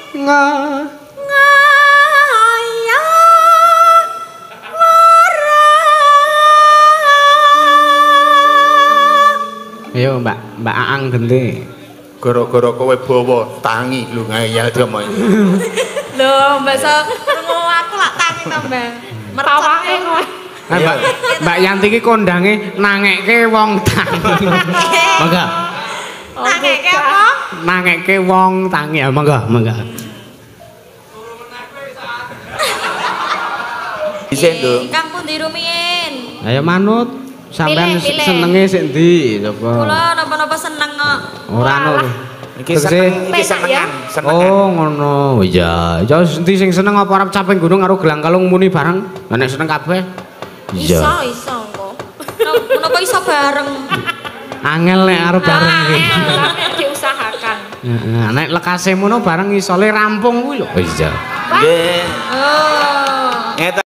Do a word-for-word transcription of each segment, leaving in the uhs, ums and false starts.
Nga ngaya lara. Ayo Mbak, Mbak Aang genti. Gara-gara kowe bawa tangi lu ngayal demo. Lho, Mbak so ngono aku lak tangi to, Mbak. Mertawake kowe. Nah, Mbak, Mbak Yanti ki kondange nangekke wong tangi. Mangga. Nangekke apa? Nangekke wong tangi. Ya, mangga, mangga. Isen lho. Kang pundi rumiyin? Ayo manut. Sampeyan Pilih, pilih. senenge sik ndi coba. Kula napa-napa seneng kok. Ora ngono. Iki seneng, iki senengan, senengan. Oh, ngono. Iya. Ya endi sing seneng apa arep caping gunung karo gelang kalung muni bareng? Lah nek seneng kabeh. Iso, iso kok. Menapa iso bareng? Angel nek arep bareng iki. Diusahakan. Heeh, nek lekase mono bareng isole rampung kuwi lho. Iya. Nggih. Oh. Ngeten.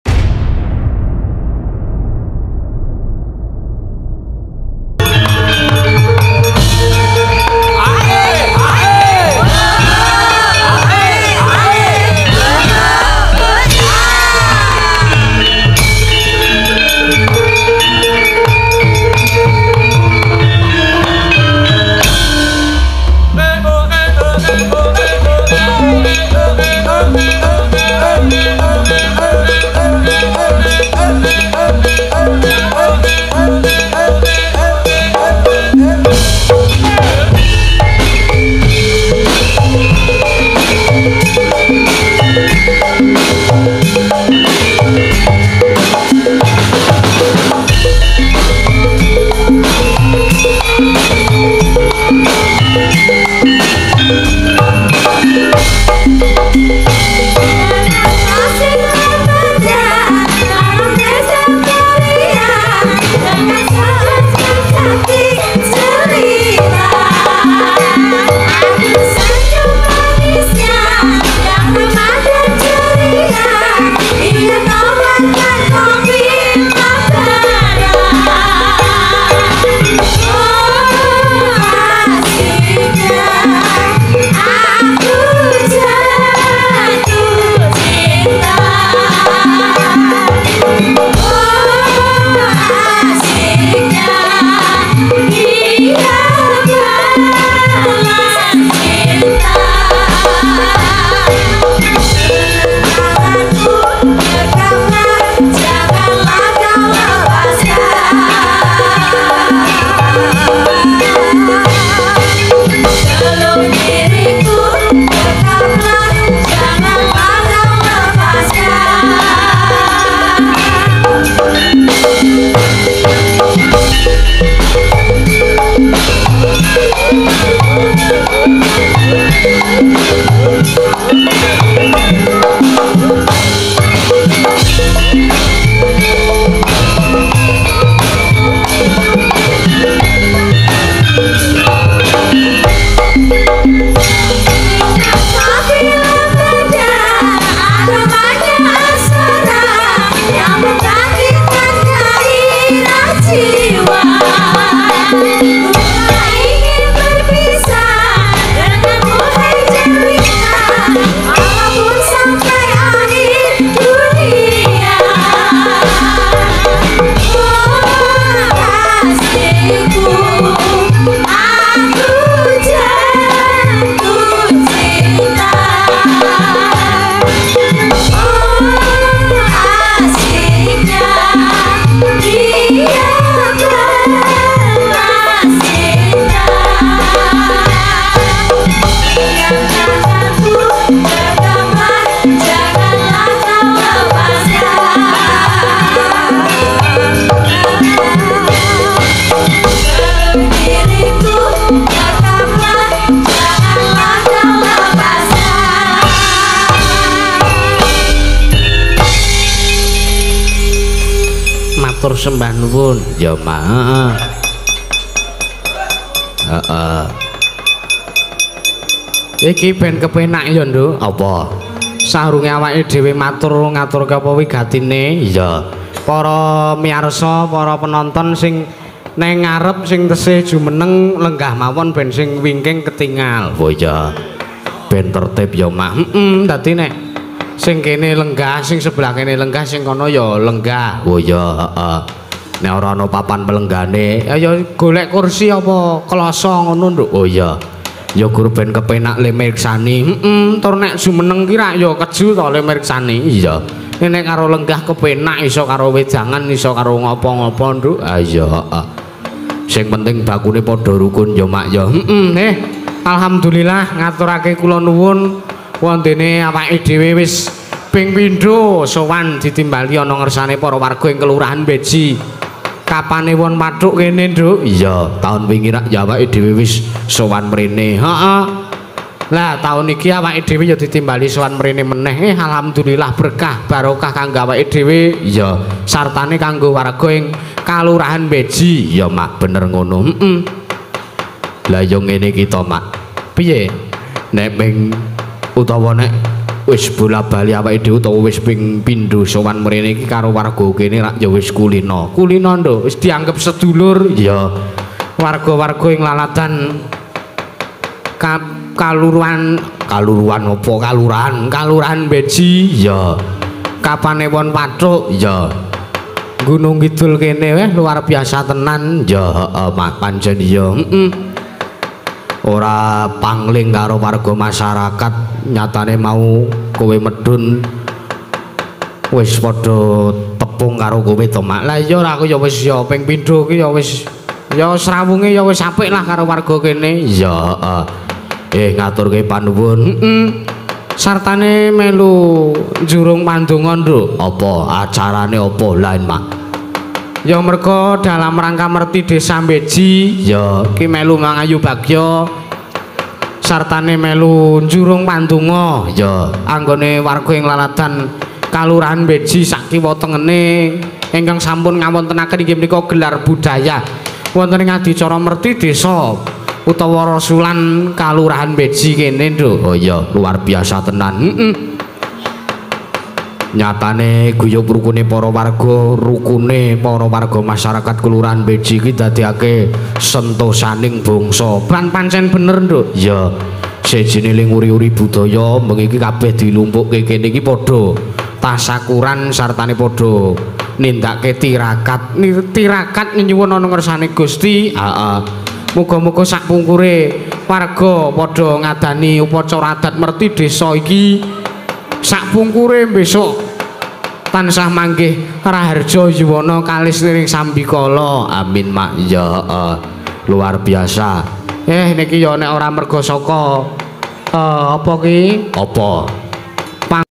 Matur sembah nuwun. Ya, Mak. Heeh. Iki ben kepenak ya, Nduk. Apa? Sarunge awake dhewe matur ngaturke apa wigatine? Iya. Para miyarsa, para penonton sing neng ngarep sing tesih jumeneng lenggah mawon ben sing wingking ketingal. Oh iya. ben tertib ya mak. Heeh, dadi nek sing kene lenggah, sing sebelah kene lenggah, sing kono ya lenggah. Oh ya, heeh. Nek ora ana papan pelenggane, ya golek kursi apa kloso ngono, Nduk. Oh iya. Ya guru ben kepenak le mirsani. Heeh, tur nek jumeneng ki rak ya keju to le mirsani. Iya. Nek karo lenggah kepenak iso karo wedangan, iso karo ngopo-ngopo, Nduk. Ah iya, heeh. Sing penting bakune padha rukun ya mak ya. Heeh, eh. Alhamdulillah ngaturake kula nuwun wontene awake dhewe wis ping pindho sowan ditimbali ana ngersane para warga ing kelurahan Beji. Kapane won pathuk kene, Nduk? Iya, taun wingi rak ya awake dhewe wis sowan mrene. Heeh. Lah taun iki awake dhewe ya ditimbali sowan mrene meneh. Eh, alhamdulillah berkah barokah kanggo awake dhewe. Iya, sartane kanggo warga ing Kalurahan Beji. Ya, Mak, bener ngono. Heeh. Lah yo ngene iki to, Mak. Piye? Nek ping utawa nek wis bola-bali awake dhewe utawa wis ping pindho sowan mrene iki karo warga kene rak ya wis kulino. Kulino, Nduk, wis dianggep sedulur. Ya. Warga-warga ing lalatan ka, kaluruhan kaluruhan apa kalurahan kalurahan Beji ya. Kapane won pathuk ya. Gunung Kidul kene weh luar biasa tenan ya, heeh Mak, pancen ya. Heeh. Ora pangling karo warga masyarakat, nyatane mau kowe medun wis padha tepung karo kowe to Mak. Lah iya aku ya wis ya ping pindho ki ya wis ya srawunge ya wis apik lah karo warga kene. Ya heeh. Eh ngaturke panuwun. Heeh. Sartane melu jurung pandonga, Nduk. Apa acarane apa lain Mak? Ya merga dalam rangka merti Desa Beji ya ki melu mangayu bagya sartane melu jurung pandonga ya anggone warga ing lalatan Kalurahan Beji sak kiwa tengene ingkang sampun ngawontenaken inggih menika gelar budaya wonten ing adicara merti desa utawa rasulan Kalurahan Beji kene, Nduk. Oh iya luar biasa tenan. Heeh. Nyatane guyub rukune para warga, rukune para warga masyarakat Kelurahan Beji iki dadekake sentosaning bangsa. Lan pancen bener, Nduk. Ya, sejene ling uri-uri budaya mengiki kabeh dilumpukke kene iki padha tasakuran sartane padha nindakake tirakat. Tirakat nyuwun ana ngersane Gusti. Heeh. Muga-muga sak pungkure warga padha ngadani upacara adat merti desa iki sak pungkure besok tansah manggih raharja yuwana kalis niring sambikala. Amin Mak. Ya uh, luar biasa. Eh niki ya nek ora merga saka uh, apa ki? Apa? Pang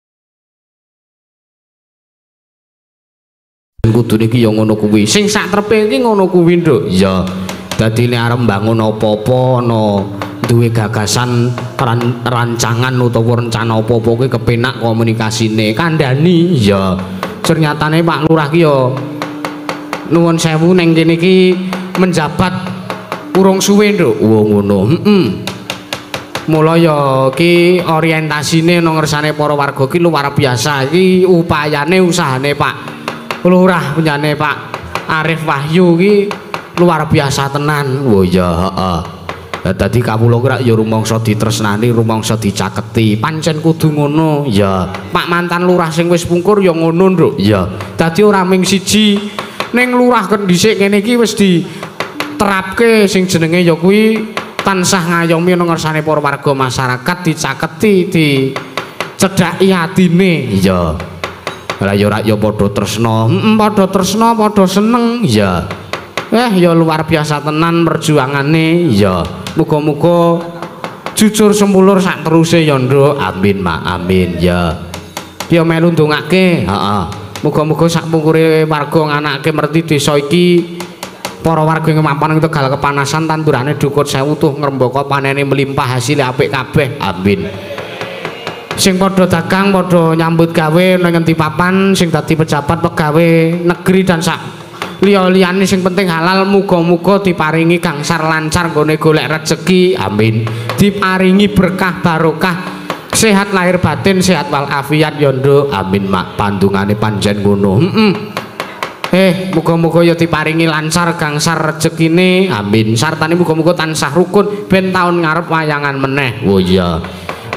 kudu niki ya ngono kuwi. Sing sak trepe iki ngono kuwi, Nduk. Ya. Dadi nek arep mbangun apa-apa ana duwe gagasan ran, rancangan utawa rencana apa-apa kuwi kepenak komunikasine kandhani ya. Ternyatane Pak Lurah ki ya nuwun sewu ning kene iki menjabat urung suwe, Nduk. Oh ngono. Heeh. Mula ya ki orientasine nang ngersane para warga ki luar biasa. Iki upayane usahane Pak Lurah punyane Pak Arif Wahyu ki luar biasa tenan. Oh ya heeh. Lah dadi kawula ki rak ya rumangsa ditresnani, rumangsa dicaketi. Pancen kudu ngono. Ya, Pak mantan lurah sing wis pungkur ya ngono, Nduk. Ya. Dadi ora ming siji ning lurah kendhisik kene iki wis diterapke sing jenenge ya kuwi tansah ngayomi nang ngersane para warga masyarakat, dicaketi, dicedhaki atine. Ya. Lah ya rak ya padha tresna. Heeh, padha tresna, padha seneng. Ya. Eh ya luar biasa tenan perjuangane ya. Muga-muga jujur sempulur sak teruse ya, Nduk. Amin Mak, amin ya. Ya melu ndongake, heeh. Muga-muga sak pungkure warga nganake merti desa iki para warga ing mapan Tegal kepanasan tandurane dukut sewu tuh ngrembaka panene melimpah hasil apik kabeh. Amin. Sing padha dagang padha nyambut gawe nang ngendi papan sing dadi pejabat pegawe negeri dan sak liya-liyane sing penting halal muga-muga diparingi gangsar lancar nggone golek rezeki. Amin. Diparingi berkah barokah sehat lahir batin sehat walafiat ya, Nduk. Amin Mak. Pandungane panjen ngono. Heeh. Eh muga-muga ya diparingi lancar gangsar rezekine. Amin. Sartane muga-muga tansah rukun ben taun ngarep wayangan meneh. Oh iya.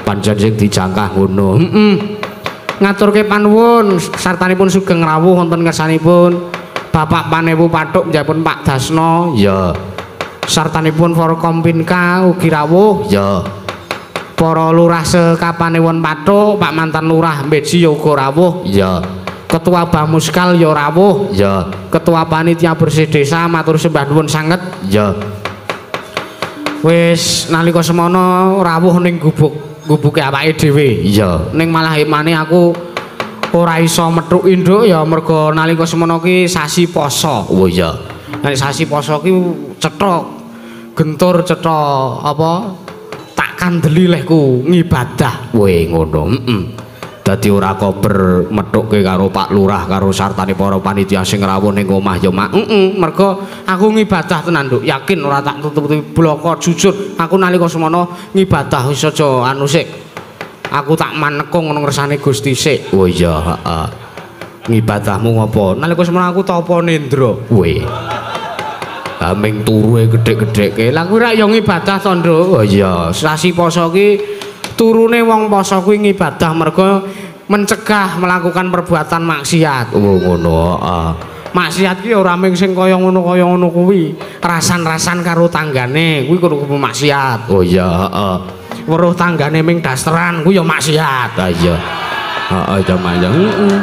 pancen sing dijangkah ngono. Heeh. Ngaturke panuwun sartanipun sugeng rawuh wonten ngersanipun Bapak Panewu Pathuk njapun Pak Dasna ya. Sartanipun Forkompinka ugi rawuh ya. Para lurah sekapanewon Pathuk, Pak mantan lurah Beji ya uga rawuh ya. Ketua Bamuskal ya rawuh ya. Ketua Panitia Bersih Desa matur sembah nuwun sanget ya. Wis nalika semono rawuh ning gubuk gubuke awake dhewe iya ning malah emane aku ora iso metuk induk ya mergo nalika semono ki sasi poso. Oh iya nek sasi poso ki cethok gentur cethok apa tak kandeli lehku ngibadah we ngono. Heeh dadi ora kober metukke karo Pak Lurah karo sartane para panitia sing rawuh ning omah ya mak. Heeh mergo aku ngibadah tenan nduk yakin ora tak tutup-tutupi bloko jujur aku nalika semono ngibadah wis aja anu sik aku tak manekung ngono ngersane Gusti sik. Oh iya heeh ngibadahmu ngopo nalika semono aku tapa nendra we aming turuhe gedhe-gedheke lha kuwi ra ya ngibadah to nduk. Oh iya sasi poso ki turune wong poso kuwi ngibadah mergo mencegah melakukan perbuatan maksiat. Oh ngono heeh maksiat ki ora mung sing kaya ngono kaya ngono kuwi rasan-rasan karo tanggane kuwi kudu maksiat. Oh iya heeh weruh tanggane ming dasteran kuwi ya maksiat. Ha iya heeh jamak ya heeh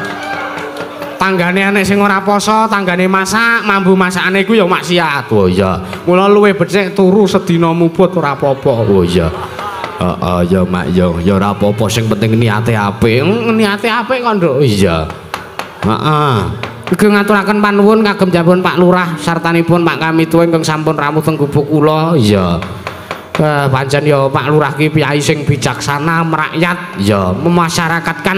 tanggane anek sing ora poso tanggane masak mambu masakane kuwi ya maksiat. Oh iya mula luwih becik turu sedina mubut ora apa-apa. Oh iya heeh ya mak ya ya ora apa-apa sing penting niate apik. Niate apik kok nduk. Iya heeh ugi ngaturaken panuwun kagem jampun Pak Lurah sartanipun Pak Kamitu ingkang sampun rawuh teng gubuk kula. Iya eh pancen ya Pak Lurah ki piyai sing bijaksana merakyat ya memasyarakatkan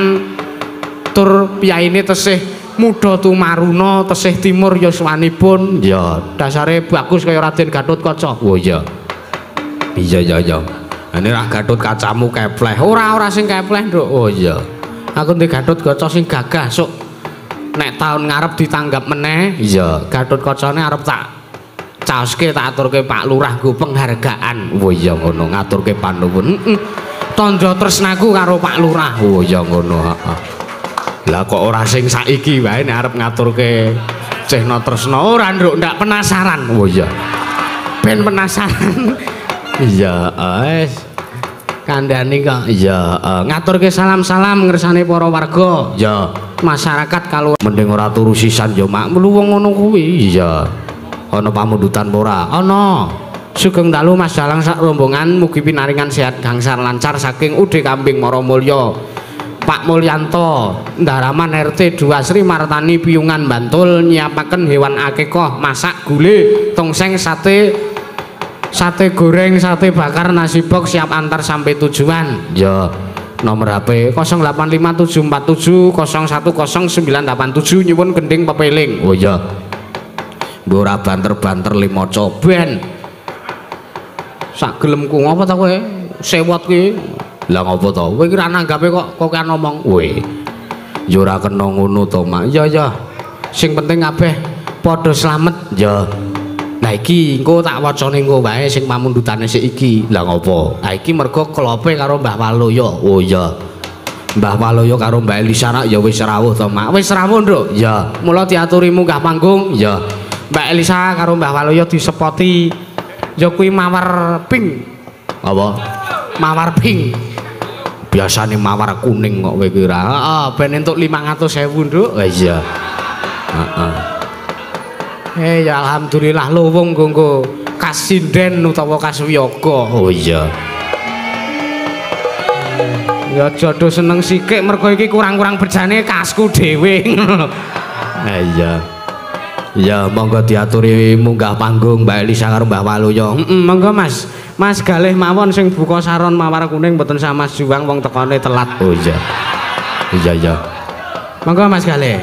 tur piyaine tesih muda tumaruna tesih timur yuswanipun ya dasare bagus kaya Raden Gatotkaca. Oh iya iya iya iya ini rak Gatut kacamu kepleh ora ora sing kepleh nduk. Oh iya aku ndek Gatotkaca sing gagah sok nek taun ngarep ditanggap meneh iya Gatotkaca arep tak caoske tak aturke Pak Lurah nggo penghargaan. Oh iya ngono ngaturke panuwun heeh tandha tresnaku karo Pak Lurah. Oh iya ngono heeh lah kok ora sing saiki wae nek arep ngaturke Cehna Tresna ora nduk ndak penasaran. Oh iya ben penasaran. Iya wis kandhani kok iya ngaturke salam-salam ngersane para warga ya masyarakat kalau mending ora turu sisan ya mak melu wong ngono kuwi. Iya ana pamundutan ora ana sugeng dalu Mas Dalang sak rombongan mugi pinaringan sehat gangsar lancar saking Ude Kambing Maramulya Pak Mulyanto Ndaraman R T dua Sri Martani Piyungan Bantul nyiapaken hewan akekah masak gule tongseng sate sate goreng sate bakar nasi box siap antar sampai tujuan. Ya nomor H P nol delapan lima tujuh empat tujuh nol satu nol sembilan delapan tujuh nyuwun gending pepeling. Oh ya ora banter-banter limo coben sak gelemku ngapa ta kowe sewot ki lah ngapa ta kowe ki ra nanggape kok kok kan ngomong kowe ya ora kena ngono to mak. Ya ya sing penting kabeh padha slamet ya. Nah iki engko tak wacane engko wae sing pamundutane sik iki. Lah ngopo? Ha iki mergo klope karo Mbah Waloya. Oh iya. Mbah Waloya karo Mbah Elisa ya wis rawuh to, Mak. Wis rawuh, Nduk. Ya. Mula diaturi munggah panggung. Ya. Mbah Elisa karo Mbah Waloya disepoti ya kuwi mawar pink. Apa? Mawar pink. Biasane mawar kuning kok kowe kira. Heeh, ben entuk lima ratus ribu, Nduk. Ha iya. Heeh. Eh ya alhamdulillah luwung nggo kasinden utawa kaswiyaga. Oh iya. Ya jodoh seneng sikik mergo iki kurang-kurang bejane kasku dhewe. Ha iya. Ya monggo diaturi munggah panggung Mbak Elisa karo Mbah Waloya. Heeh monggo Mas. Mas galih mawon sing buka saron mawar kuning mboten sama Mas Juwang wong tekane telat. Oh iya. Iya iya. Monggo Mas galih.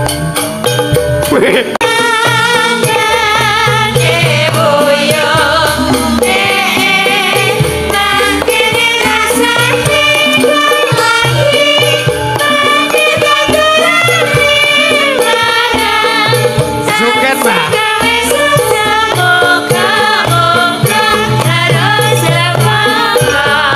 Boyo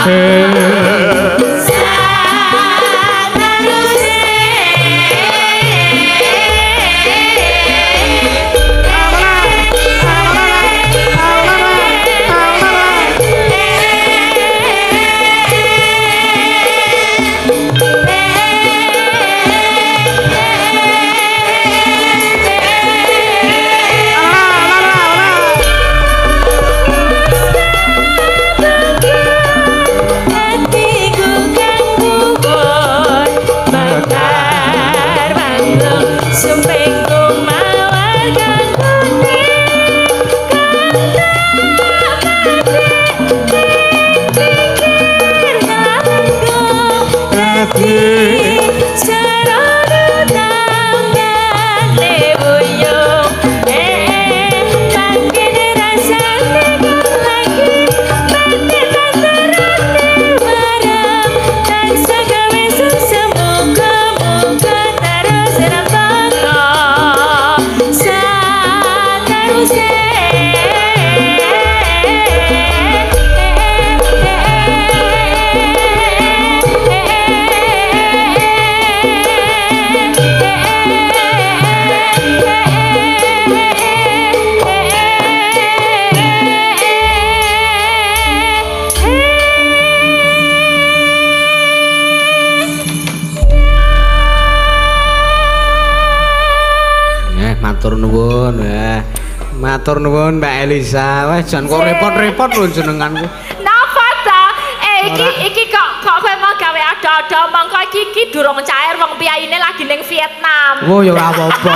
Matur nuwun, eh. Matur nuwun Mbak Elisa. Wes jan kok repot-repot lho jenengan ku. Napa ta? Eh iki iki kok kok kowe mau gawe ada-ada mongko iki iki durung cair wong piyaine lagi ning Vietnam. Oh ya ora apa-apa.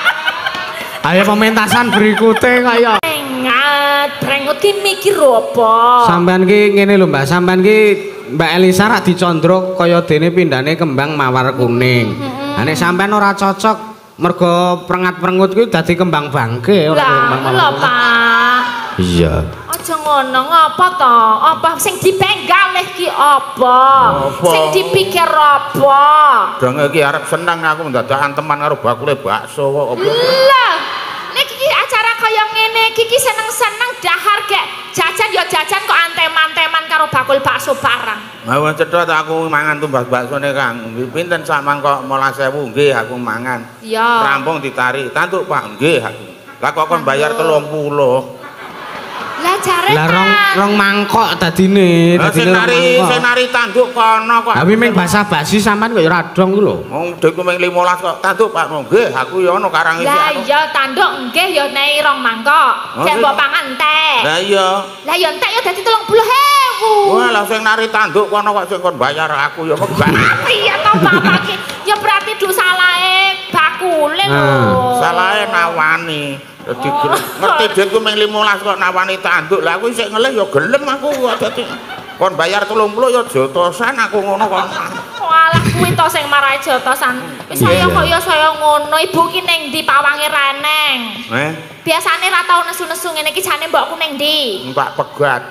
Ayo pementasan berikutnya kaya. Ingat, brengut ki mikir apa? Sampean ki ngene lho Mbak, sampean ki Mbak Elisa rak dicondrok kaya dene pindhane kembang mawar kuning. Ha nek sampean ora cocok mergo prengat-prengut kuwi dadi kembang bangke ora kembang mawar. Lho, Pak. Iya. Aja ngono, ngapa to? Apa sing dipenggal iki apa? Sing dipikir apa? Dong iki arep seneng aku ndadakan teman karo bakule bakso kok. Lah, nek iki acara kaya ngene iki seneng-seneng dahar gek jajan ya jajan kok anteman-anteman karo bakul bakso barang. Mau cedhot aku mangan tumbas baksone Kang. Pinten sak mangkok molas ewu nggih aku mangan. Iya. Rampung ditarik. Tantuk Pak nggih aku. Lah kok kon bayar telung puluh. Lah jare Lah rong rong mangkok dadine, dadine rong nari mangkok. senari tanduk kono kok. Tapi ming basa-basi sampean kok ya radong ku lho. Wong dekku ming limolas kok. Tanduk Pak nggih aku ya ono karang isi. Lah iya tanduk nggih ya nek rong mangkok. Jek mbok pangan entek. Lah iya. Lah ya entek ya dadi telung puluh ewu. Wah, lah sing nari tanduk kono kok sing kon bayar aku ya megah. Iya to Bapak iki. Ya berarti du salahe bakule lho. Salahe nawani. Dadi ngerti dekku ming limolas kok nawani tanduk. Lah aku sik ngelih ya gelem aku dadi kon bayar telung puluh ya jotosan aku ngono kon. Walah kuwi to sing marai jotosan. Wis saya kok ya saya ngono, ibu ki ning ndi pawange reneng. Eh, Biasane ra tau nesu-nesu ngene iki jane mbokku ning ndi? Mbak Pegat.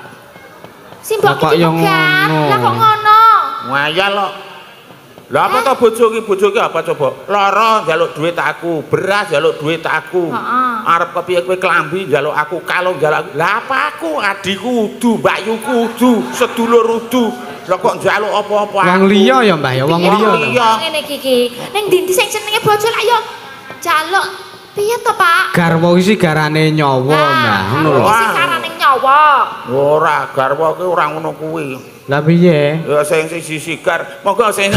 Si mbokku Lah kok ya dipegat. ngono? Lah kok ngono? Ngayal kok. Lah apa to bojo ki bojo ki apa coba? Lara njaluk duit aku, beras njaluk duit aku. Heeh. Arep kepiye kowe klambi njaluk aku, kalung njaluk. Lah apa aku adikku udu, mbakyuku udu, sedulur udu. Lah kok njaluk apa-apa Wong liya ya Mbah ya, wong Wong liya. liya. Ngene iki iki. Ning ndi sing jenenge bojo lak yo jaluk. Piye to, Pak? Garwa iki garane nyawa Mbah, ngono lho. Sing karane nyawa. Ora, garwa ki ora ngono kuwi. Lah piye? Ya sing sisi sigar, monggo sing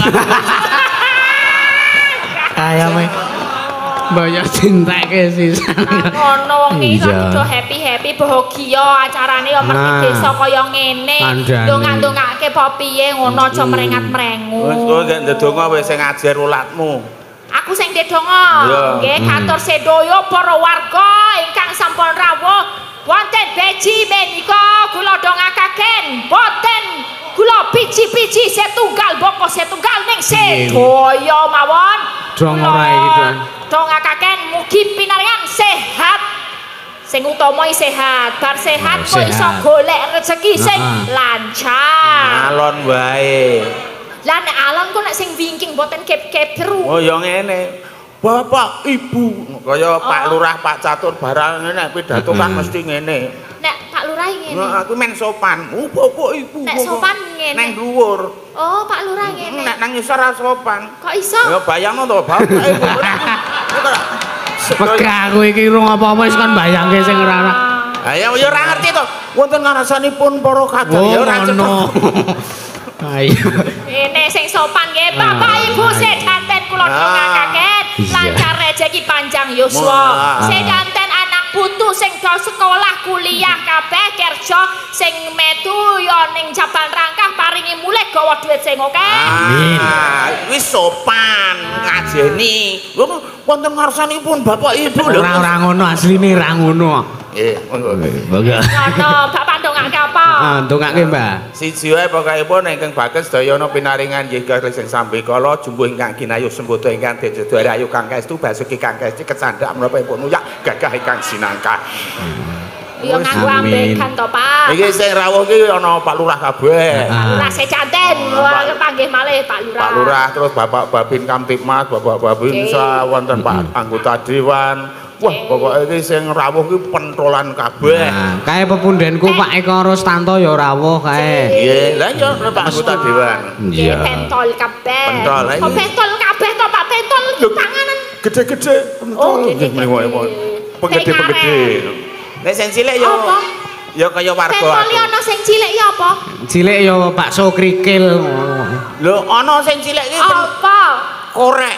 Kaya me. Mbaya dinteke sisan. Ngono wong iki Iya. do happy-happy bahagia acarane ya merti Nah. desa kaya ngene. Kandhane. Ndonga-ndongake apa piye ngono aja merengat-merengut. wis kowe gek ndedonga wis sing ngajar ulatmu. Aku sing ndedonga. Iya. Nggih, katur sedaya para warga ingkang sampun rawuh wonten beji menika kula dongakaken boten kula biji-biji setunggal boko setunggal ning sedaya mawon. Dong ora iki, Dong. Dongakaken mugi pinaringan sehat. Sing utama iki sehat. Bar sehat Oh, kok iso sehat. golek rezeki sing Heeh. lancar. Alon wae. Lah nek alon kok nek sing wingking boten kep-keperu. Oh ya ngene. Bapak, Ibu, kaya Pak Lurah, Pak Catur barang ngene pidato kan mesti ngene. Nek Pak Lurah Lurah ngene. Nah, aku men sopan. Opo-opo iku. Nek sopan ngene. Nang dhuwur. Oh, Pak Lurah ngene. Nek nang ngisor sopan. Kok iso? Ya bayangno to, bapak iku. Pegah kowe iki rung apa-apa wis kon bayangke sing ora ora. Ha ya ya ora ngerti to. Wonten ngarasanipun para kadang ya ora ngono. Ayo. Ini sing sopan nggih, Bapak Ibu sedanten kula dongakaken lancar rezeki panjang yuswa. Sedanten anak putu sing do sekolah kuliah kabeh kerja sing metu ya ning Jabal Rangkah paringi mulih gawa dhuwit sing akeh. Amin. Wis sopan ngajeni. Lho wonten ngarsanipun Bapak Ibu lho. Ora ora ngono asline ra ngono. Nggih, monggo. Monggo. Ngono, Bapak ndongake apa? Ah, ndongake, Mbah. Siji wae pokokipun ingkang bagus sedayana pinaringan nggih kalih sing sambe kala jumbuh ingkang kinayuh sembodo ingkang dejedore ayu kang kaestu basuki kang kaesti kecandhak menapa pun uyak gagah ingkang sinangka. Ya nganggo ambekan to, Pak. Iki sing rawuh iki ana Pak Lurah kabeh. Pak Lurah sejanten, panggih malih Pak Lurah. Pak Lurah terus Bapak Babin Kamtipmas, Bapak Babin sa wonten Pak anggota dewan. Wah, pokoke iki sing rawuh iki pentolan kabeh. Nah, kae pepundenku Pak Eko Rustanto ya rawuh kae. Nggih, lha iya Pak anggota dewan. Nggih, pentol kabeh. Pentol, Oh, pentol kabeh to, Pak, pentol tanganan. Gede-gede pentol. Oh, gede-gede. Penggede-penggede. Nek sing cilik ya Apa? ya kaya warga. Pentol ana sing cilik ya apa? Cilik ya bakso krikil. Lho, ana sing cilik iki Apa? korek.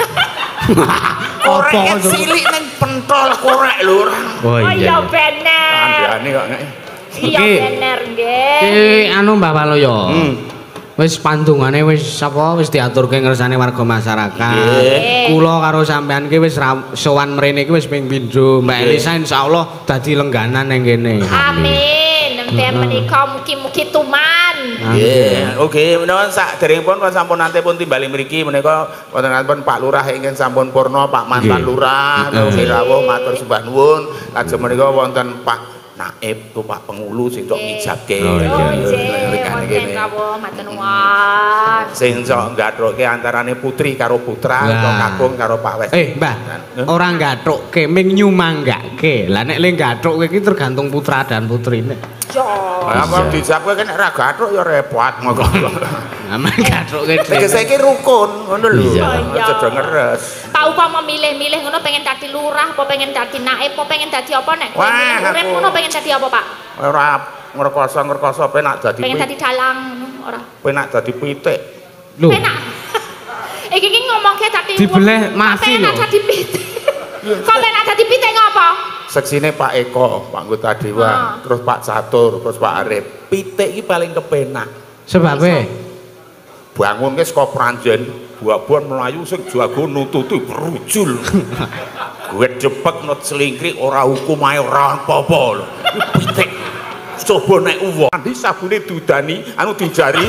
Korek cilik ning pentol korek lho ora. Oh Oh iya bener. Kandhane kok nek. Iya Oke. bener nggih. Eh anu Mbah Waloyo. Hmm. Wis pandungane wis apa wis diaturke ngersane warga masyarakat. Nggih. Kula karo sampean ki wis sowan mrene iki wis ping pindho. Mbak Elisa insyaallah dadi lengganan ning kene. Amin. Nembe menika mugi-mugi tuman. Nggih. Oke, menawa saderengipun kon sampun nantipun timbali mriki menika wonten Pak Lurah ingkang sampun purna, Pak Mantan Nggih. Lurah, nggih rawuh matur sembah nuwun. Lajeng menika wonten Pak Naib tu Pak Pengulu sing tok ngijabke. Oh, iya. Oh nggih, wonten rawuh matur nuwun. Sing sok nggathruke antarane putri karo putra Lah. utawa kakung karo Pak Wes. Eh, Mbah, ora nggathukke ming nyumanggake. Lah nek le nggathukke iki tergantung putra dan putrine. Yo. Lah kok dijabke nek ora gathuk ya repot monggo. Lah men nggathukke Tegese iki rukun ngono lho. Iya. Aja ngeres. Pak upama milih-milih ngono pengen dadi lurah, apa pengen dadi naib, apa pengen dadi apa nek kowe Wah, milih urip aku- ngono pengen dadi apa, Pak? Ora ngrekoso-ngrekoso penak dadi Pengen pi- dadi dalang ngono ora? penak dadi pitik. Lho. Penak. Iki ki ngomongke dadi Dibeleh wong- mati penak lho. dadi pitik. Kok penak dadi pitik ngapa? Seksine Pak Eko, Pak anggota dewan, Ah. terus Pak Catur, terus Pak Arif. Pitik iki paling kepenak. Sebabe Bangun ke saka pranjen, buah-buahan melayu sing jago nututi berujul. Gue cepet not selingkrik ora hukum ae ora apa-apa lho. Pitik. Coba nek uwong andi sabune dudani anu dijari.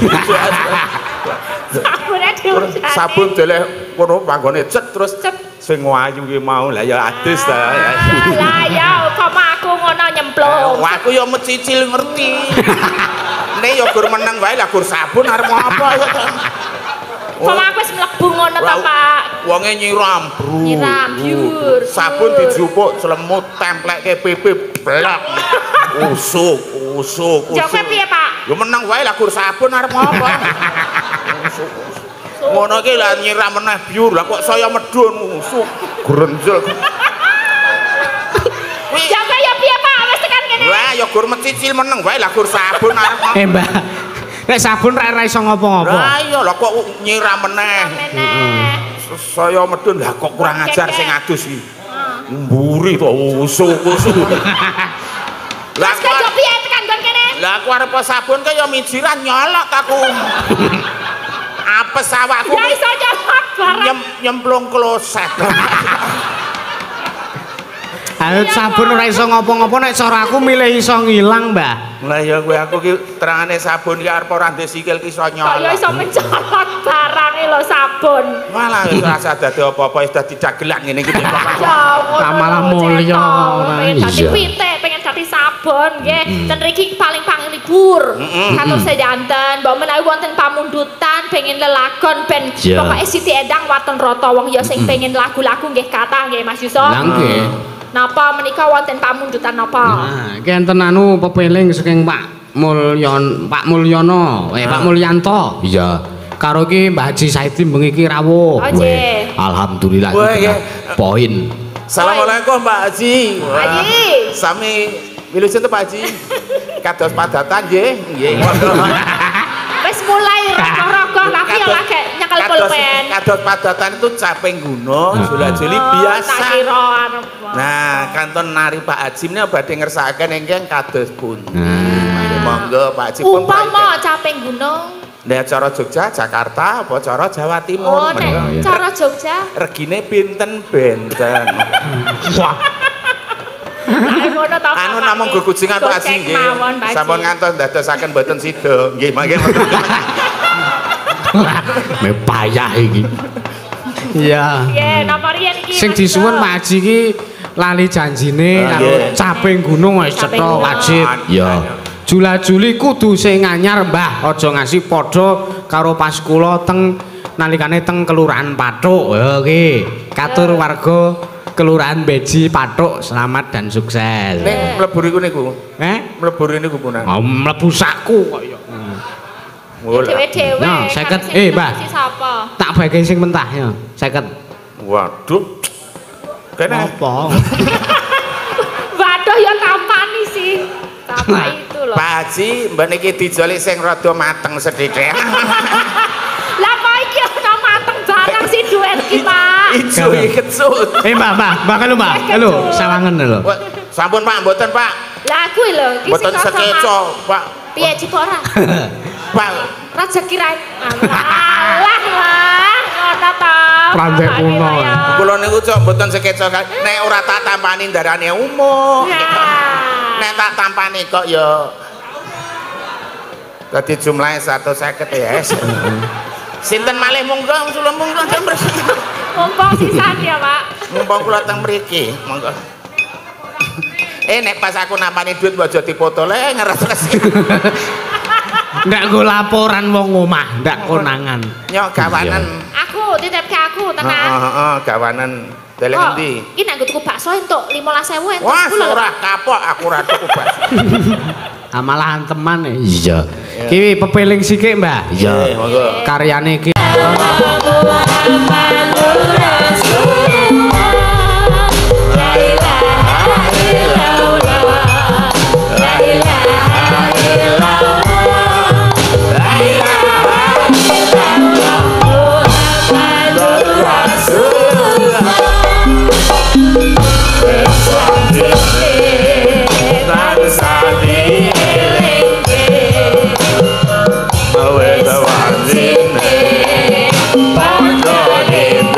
Sabune diucap. Sabun deleh kono panggone cet terus Cet. sing wayu ki mau lah ya adus ta. Lah ya kok aku ngono nyemplung. Wah, aku ya mecicil ngerti. Nek ya gur meneng wae lah gur sabun arep mau apa ya. Kok aku wis mlebu ngono to, Pak? Wonge nyiram, bro. Nyiram, biur. Sabun dijupuk selemut templekke pipi blak. Usuk, usuk, usuk. Jawabnya piye, Pak? Ya meneng wae lah gur sabun arep mau apa. Usuk. Ngono iki lah nyiram meneh biur. Lah kok saya medun usuk. Grenjel. Jawabnya ya piye, Pak? Wis tekan kene. Wah, ya gur mecicil meneng wae lah gur sabun arep mau. eh Mbah. Nek sabun ra ora iso ngopo-ngopo. Lah iya lah kok nyiram meneh. Meneh. Saya medun lah kok kurang ajar sing adus iki. Ah. Mburi to usuk usuk. Lah Mas kok piye tekan nggon kene? lah aku arep sabun kaya mijiran nyolok aku. Apes awakku Ya iso nyolot barang. nyem, nyemplung kloset. Ayo sabun ora iso ngopo-ngopo nek cara aku milih iso ngilang, Mbah. Lah ya kowe aku ki terangane sabun ki arep ora ndek sikil ki iso Kok ya nyolok. iso mencolot barang lho sabun. Malah wis rasa dadi apa-apa wis dadi dagelan ngene iki. Ya ngono. Malah lho, mulya, Ceko. ora Pengen dadi iya. pitik, pengen dadi sabun nggih. Ten mriki paling pang libur. Katur sedanten, mbok menawi wonten pamundutan pengen lelagon ben Iya. pokoke Siti Endang waten rata wong ya sing pengen lagu-lagu nggih kathah nggih Mas Yusuf. Lah nggih. Napa menika wonten pamundutan napa? Nah, iki enten anu pepeling saking Pak Mulyon, Pak Mulyono, eh Pak Mulyanto. Iya. Karo iki Mbah Haji Saidi bengi iki rawuh. Oh, nggih. Alhamdulillah. Wah, ya. Poin. Assalamualaikum Pak Haji. Haji. Sami wilujeng Pak Haji. Kados padatan nggih. Nggih. Wis mulai rogoh-rogoh lagi ya lagi nyekel pulpen. Kados padatan itu caping gunung, jula-juli Tak biasa. kira arep. Nah, kanton nari Pak Haji ini badhe ngersakaken ingkang kados pundi. Nah. Monggo Pak Haji pun. Umpama caping gunung. Nek cara Jogja, Jakarta, apa cara Jawa Timur? Oh, nek cara Jogja. Regine pinten-benten. Wah. Anu namung go kucingan Pak Haji nggih. Sampun ngantos ndadosaken mboten sida. Nggih, mangke. Me payah iki. Iya. Nggih, napa riyen iki? Sing disuwun Pak Haji iki lali janjine karo caping gunung wis cetha wajib. Ya. Jula-juli kudu sing anyar, Mbah. Aja ngasih padha karo pas kula teng nalikane teng Kelurahan Pathuk. Ya iki. Katur warga Kelurahan Beji Pathuk selamat dan sukses. Ning mlebu riku niku. Eh? Mlebu niku punan. Oh, mlebu sakku kok ya. Dewe-dewe. Nah, seket. Eh, Mbah. Sapa? Tak bagi sing mentah ya. seket. Waduh. Kene Apa? Waduh ya tampani sih. Apa itu loh. Pak Haji, mbak niki dijoli sing rada mateng sedhithik. Lah kok iki ana mateng barang sih duet iki, Pak. Ijo iki kecut. Eh, Mbak, Mbak, Mbak kalau Mbak, halo, sawangen lho. Wah, sampun Pak, mboten Pak. Lah kuwi lho, iki Mboten sekeco, Pak. Piye Cipora? Pak, Rezeki ra. Alah lah, ngono ta. Pranjek kuno. kula niku cok mboten sekeco. Nek ora tak tampani ndarane umum. Nek tak tampani kok ya dadi jumlahe seratus seket ya. Sinten malih monggo kula monggo Mumpung sisan ya, Pak. mumpung kula teng mriki monggo. Eh nek pas aku nampani duit aja dipoto le ngeres-res. Ndak go laporan wong omah, ndak konangan. Nyok gawanan. Aku titip ke aku tenan. Heeh, heeh, gawanan deleng Kok, endi? Iki nek tuku bakso entuk limolas ewu entuk. Wah, Kula lho. ora kapok aku ora tuku bakso. Amalahan teman ya. Iya. Ki pepeling sithik, Mbah. Iya, monggo. Karyane iki Away the one in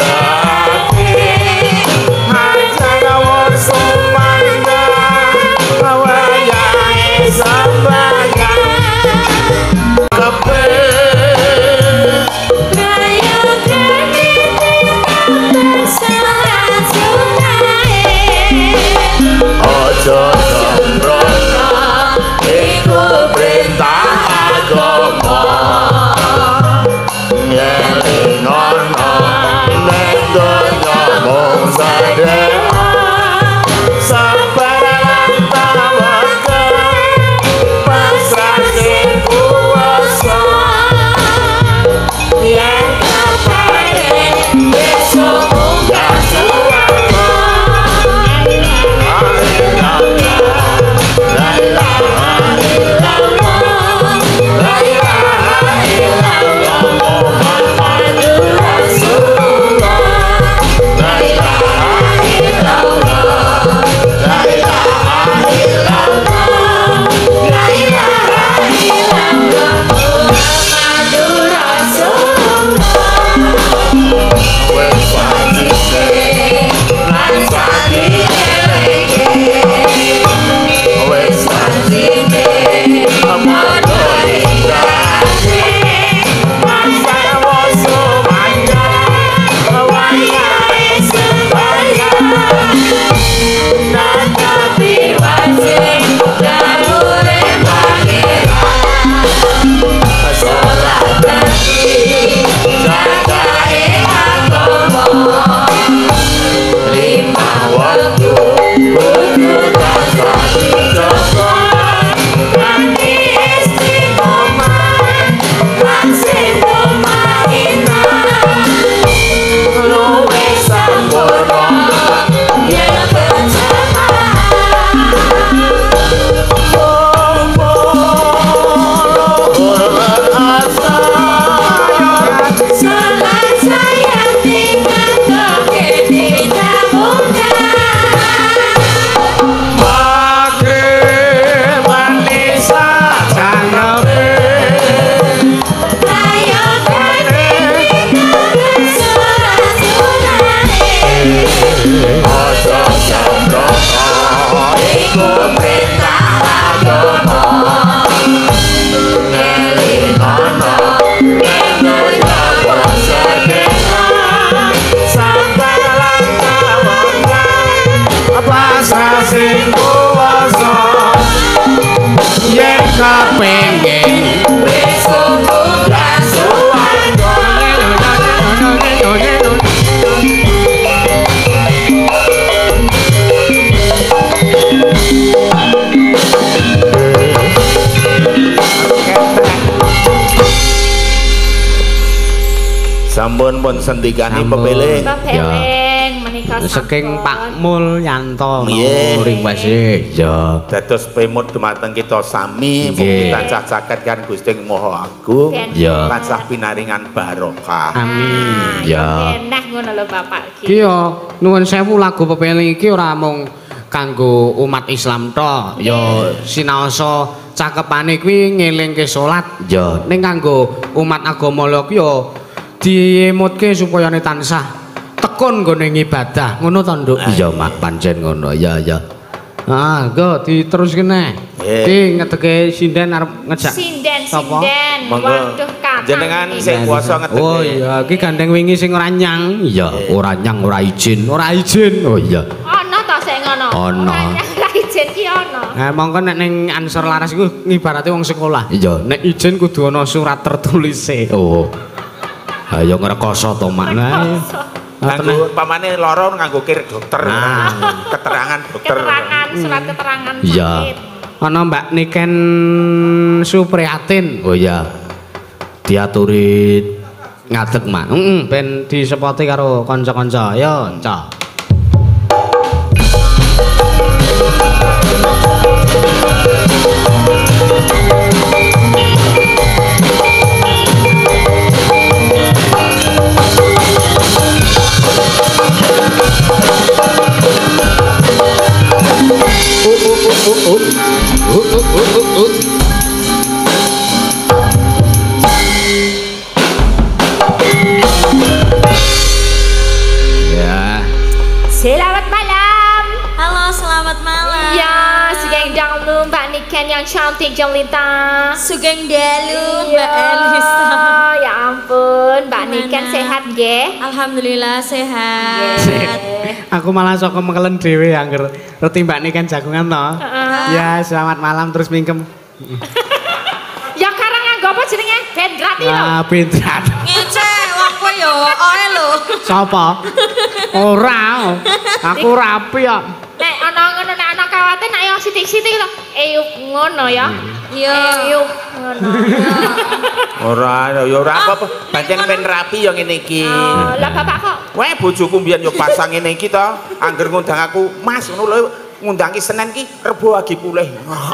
Ampun pun sendikane Ampun. pepeling. Pepeling menika Saking sampun. Pak Mulyanto Nggih. request ya. Dados pemut dumateng kita sami Nggih. mugi tansah caket kan Gusti Maha Agung. Ya. Tansah pinaringan barokah. Amin. Ya. Enak ngono lho Bapak iki. Ki yo nuwun sewu lagu pepeling iki ora mung kanggo umat Islam tok, ya sinaosa cakepane kuwi ngelingke salat, ya ning kanggo umat agama liya kuwi ya diemutke supaya ne tansah tekun nggone ibadah. Ngono to, Nduk? Iya, Mak, pancen ngono. Ya, ya. Ah, go diteruske neh. Ki ngedeke sinden arep ngejak. Sinden, Sapa? sinden. Monggo. Waduh katang. Jenengan iki. sing kuasa ngedeke. Oh iya, iki gandeng wingi sing ora nyang. Iya, ora nyang, ora izin, ora izin. Oh iya. Ana ta sing ngono? Ana. Ora izin ki ana. Nah, mongko nek ning ansor laras iku ngibarate wong sekolah. Iya, nek izin kudu ana surat tertulise. Oh. Ha ya ngrekoso to, Mak. Nah. Nganggo pamane lara nganggo kir dokter. Nah. Keterangan dokter. Keterangan, surat keterangan Iya. sakit. Ana Mbak Niken Supriyatin. Oh iya. Diaturi ngadeg, Mak. Heeh, ben disepoti karo kanca-kanca. Yo, Ca. Ya. Selamat malam. Halo, selamat malam. Ya, sugeng dalu Mbak Niken yang cantik jelita. Sugeng dalu, Iya. Mbak Elisa. Ya ampun, Mbak Gimana? Niken sehat nggih? Alhamdulillah sehat. Aku malah sok kemekelen dhewe angger reti Mbak Niken jagungan to. Heeh. Ya, selamat malam terus mingkem. Ya karang nganggo apa jenenge? Ben grati lho. Ah, pinter. Ngece, wong kowe yo oe lho. Sapa? Ora. Aku rapi kok. Nek ana ngono nek ana kawate nek yo sithik-sithik lho. Eyup ngono ya. Iya. Eyup ngono. Ora, ya ora apa-apa. Pancen men rapi ya ngene iki. Oh, lah bapak kok Weh bojoku mbiyen yo pasang ngene iki to. Angger ngundang aku, "Mas, ngono lho ngundang ki Senin ki Rebo lagi pulih."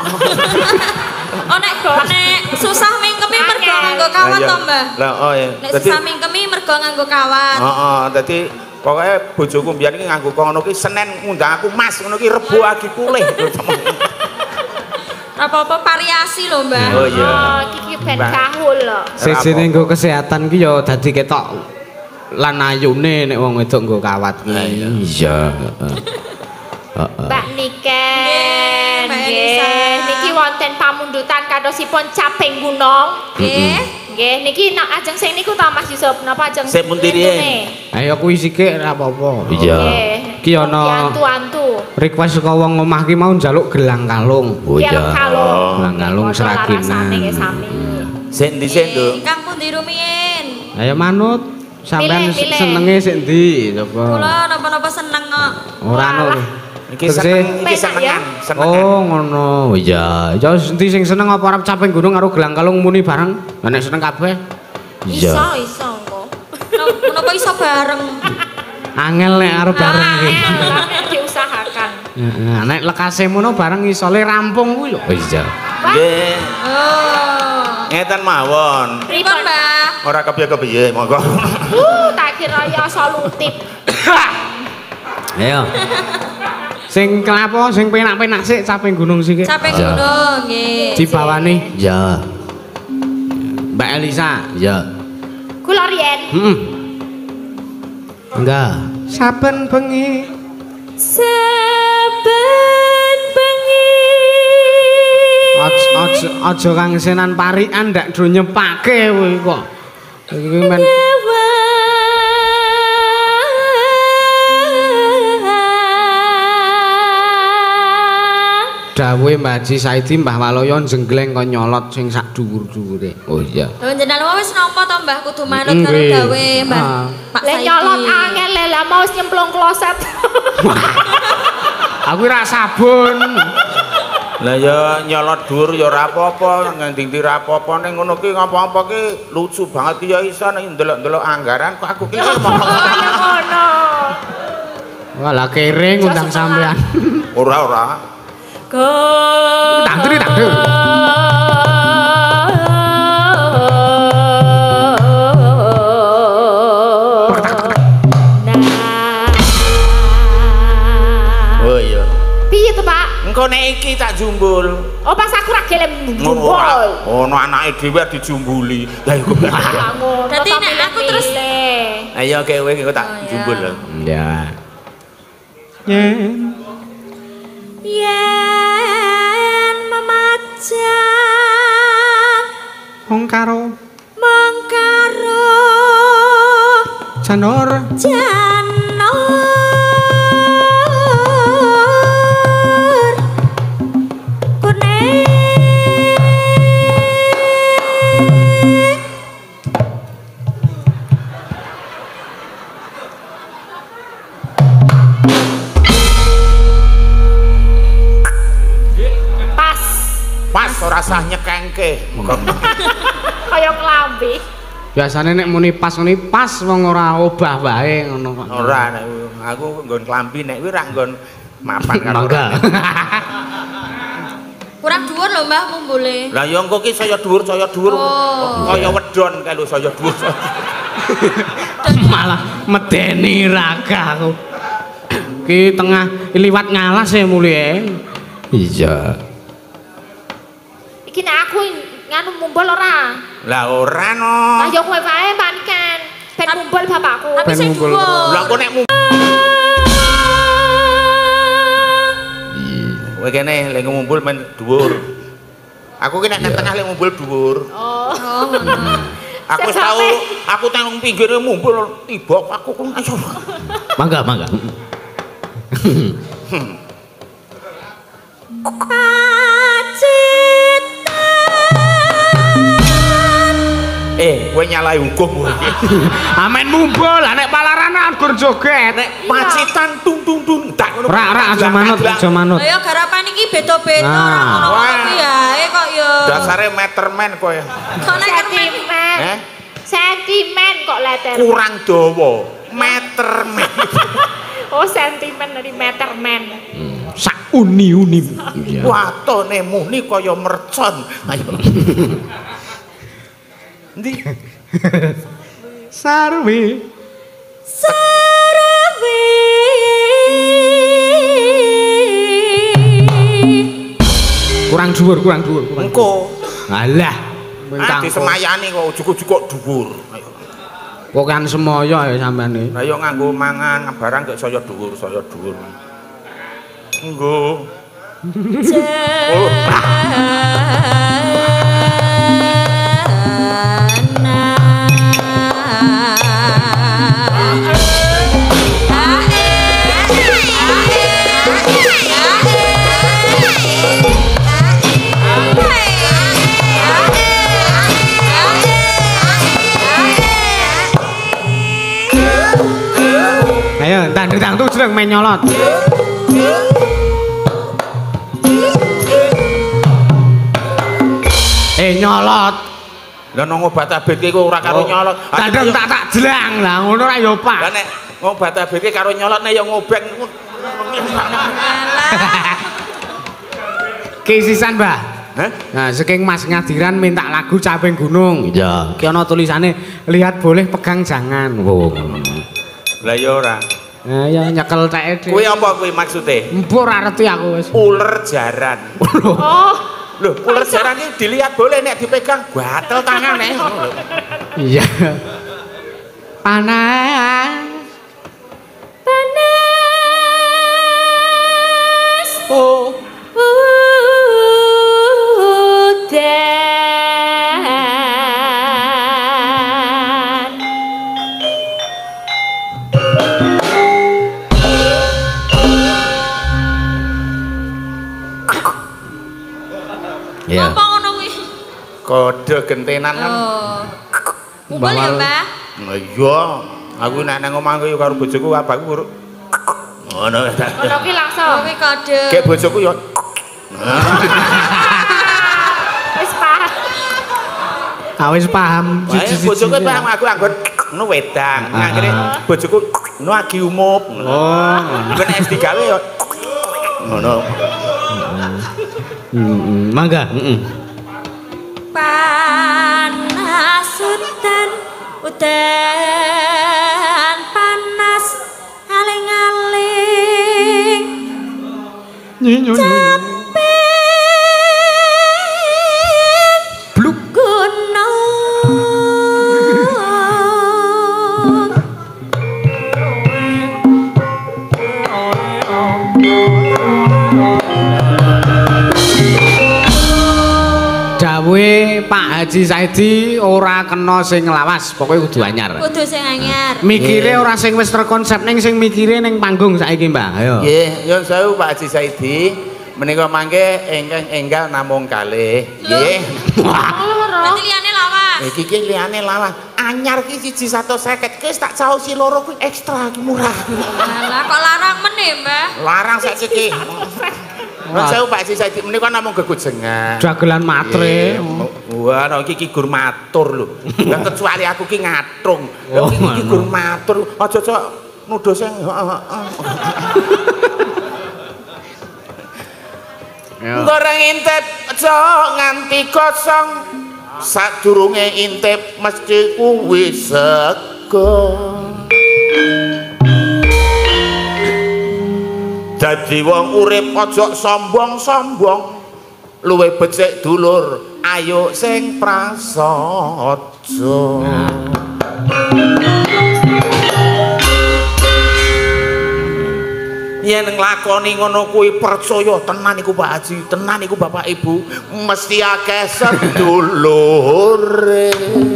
Oh nek nek susah mingkemi mergo nganggo kawat to, Mbah? Lah oh ya. Nek susah mingkemi mergo nganggo kawat. Heeh, dadi pokoke bojoku mbiyen ki nganggo kono ki Senin ngundang aku, "Mas, ngono ki Rebo lagi pulih." Apa-apa variasi lho, Mbah. Oh iya. oh kiki ben Mbak. kahul lho. Sesine nggo kesehatan ki ya dadi ketok lan ayune nek wong wedok nggo kawat ki. Iya, heeh. Heeh. Mbak Niken. Mbak Nggih, Elisa. niki wonten pamundutan kadosipun Caping Gunung. Nggih. Nggih, niki nak ajeng sing niku ta Mas Yusuf, napa ajeng? Sing pundi riyen? lintune? Ayo kuwi sithik ora apa-apa. Nggih. Ki ana Antu-antu. request saka wong omah ki mau njaluk gelang kalung. Oh Gelang iya. kalung. Gelang kalung Padha larasane seraginan. nggih sami. Sik ndi sik, Nduk? Kang pundi rumiyin? Ayo manut. Sampeyan Pilih, pilih. senenge sik ndi? Coba. Kula napa-napa seneng kok. Ora no. Walah. Iki Tegese- seneng, iki Penak senengan, senengan. Oh ngono. Iya. Ya endi sing seneng apa arep caping gunung karo gelang kalung muni bareng? Lah nek seneng kabeh. Iso, iso engko. Menapa iso bareng? Angel nek arep bareng Ah, iki. eh, nek diusahakan. Heeh, nek lekase mono bareng isole rampung kuwi lho. Oh iya. Nggih. Oh. Ngeten mawon. Pripun, Mbah? Ora kepiye-kepiye, monggo. Uh, tak kira ya solutif. Ayo. Sing kenapa sing penak-penak sik caping gunung sik. Capek gunung nggih. Dibawani. Ya. Mbak Elisa. Ya. Kula riyen Heeh. Enggak. Saben bengi saben bengi aja aja aja kang senan parikan ndak do nyepake kowe kok. Iki men dawuhe Mbah Haji Saidi Mbah Waloyo jenggleng kok nyolot sing sak dhuwur-dhuwure. Oh iya. Lho jenengan wis nampa to Mbah kudu manut karo Nggih. gawe Mbah. Ah. Pak le Saidi. nyolot angel le lah mau nyemplung kloset. Aku ra sabun. Lah ya nyolot dhuwur ya ora apa-apa, ngendi-endi ra apa-apa ning ngono ki ngapa-apa ki lucu banget ya iso nek ndelok-ndelok anggaran kok aku ki ngono. Walah kere ngundang sampean. Ora ora. Tangdri tangdri. Oh iya. Piye to, Pak? Engko nek iki tak jumbul. Oh, pas aku ra gelem jumbul. Ono anake dhewe dijumbuli. Lah iku. Dadi nek aku terus Ayo kowe engko tak jumbul lho. Ya. yen yen memajang Wong karo mong karo janur janur kuning Pas ora sah nyekengke. Kaya klambi. biasane nek muni pas muni pas wong ora obah wae ngono kok. Ora nek aku nggon klambi nek kuwi ra nggon mapan karo. Mangga. kurang dhuwur lho Mbah mumbule. Lah ya engko ki saya dhuwur saya dhuwur kaya wedon kae lho saya dhuwur. Malah medeni raga aku. Ki tengah liwat ngalas ya mulih. Iya. Iki nek aku nganu mumbul ora. Lah ora no. Lah ya kowe wae panikan. Ben mumbul bapakku. Tapi sing dhuwur. Lah kok nek mumbul. Kowe kene lek ngumpul men dhuwur. Aku ki nek nang tengah lek ngumpul dhuwur. Oh. Aku wis tau aku tang pinggire mumpul tiba aku kok ayo. Mangga mangga. Eh, kowe nyalahi hukum kowe. Amen mumbul, lah nek palaran gur joget. Nek pacitan tung tung tung tak ngono. Rak rak aja manut, aja manut. Ayo garapan iki beda-beda ora ngono kuwi ae kok ya. Dasare meterman kowe. Kok nek Sentimen. Eh? Sentimen kok letter. Kurang dawa. Meterman. Oh, sentimen dari meterman. Sak uni-uni. Iya. Watone muni kaya mercon. Ayo. Ndi? Sarwi. Sarwi. Kurang dhuwur, kurang dhuwur. Engko. Alah. Ah disemayani kok ujug-ujug kok dhuwur. Ayo. Kok kan semoyo ya sampean iki. Lah yo nganggo mangan barang kok saya dhuwur, saya dhuwur. Engko. Oh. Ayo, tandri tangtu jeneng main nyolot. Eh nyolot. Lah nang obat abet ki kok ora karo nyolot. Tandang tak tak jelang lah ngono ra yo Pak. Lah nek obat abet ki karo nyolot nek ya ngobek. Kisisan, Mbah. Hah? Nah, saking Mas Ngadiran minta lagu Caping Gunung. Iya. Ki ana tulisane lihat boleh pegang jangan. Wo. Lah ya ora. Nah, ya nyekel teke. Kuwi apa kuwi maksude? Mbok ora ngerti aku wis. Uler jaran. Oh. Loh, uler jaran iki dilihat boleh nek dipegang gatel tangane. Iya. Panas. Panas. Oh. Udan. Iya. Apa ngono kuwi? Kode gentenan kan. Oh. Mumpul ya, Mbah? Nah, iya. Aku nek nang omahku yo karo bojoku abangku uruk. Ngono ta. Ngono ki langsung. Kuwi kode. Kayak bojoku yo Wis paham. Ah wis paham. Bojoku paham aku anggon ngono wedang. Akhire bojoku ngono agi umup. Oh, ben es digawe ya ngono. Heeh, mangga, heeh. Panas udan, udan panas aling-aling. Capek bluk gunung. Dawe Pak Haji Saidi ora kena sing lawas, pokoknya kudu anyar. Kudu sing anyar. Mikire ora sing wis terkonsep ning sing mikire ning panggung saiki, Mbak. Ayo. Nggih, nyuwun sewu Pak Haji Saidi. Menika mangke ingkang enggal namung kalih. Nggih. Berarti liyane lawas. Iki ki liyane lawas. Anyar ki siji seratus lima puluh, wis tak caosi loro kuwi ekstra ki murah. Lah kok larang meneh, Mbah? Larang saiki. Lah saya Pak Haji Saidi menika namung gegujengan. Dagelan matre. Wah, no, iki ki gur matur lho. Lah kecuali aku ki ngatung. Lah iki ki gur matur. Aja-aja nuduh sing heeh. Goreng intip aja nganti kosong. Sadurunge intip mesti kuwi sego. Dadi wong urip aja sombong-sombong. Luwih becik dulur, ayo sing prasaja. Yen nglakoni ngono kuwi percaya tenan iku Pak Haji, tenan iku Bapak Ibu, mesti akeh sedulure.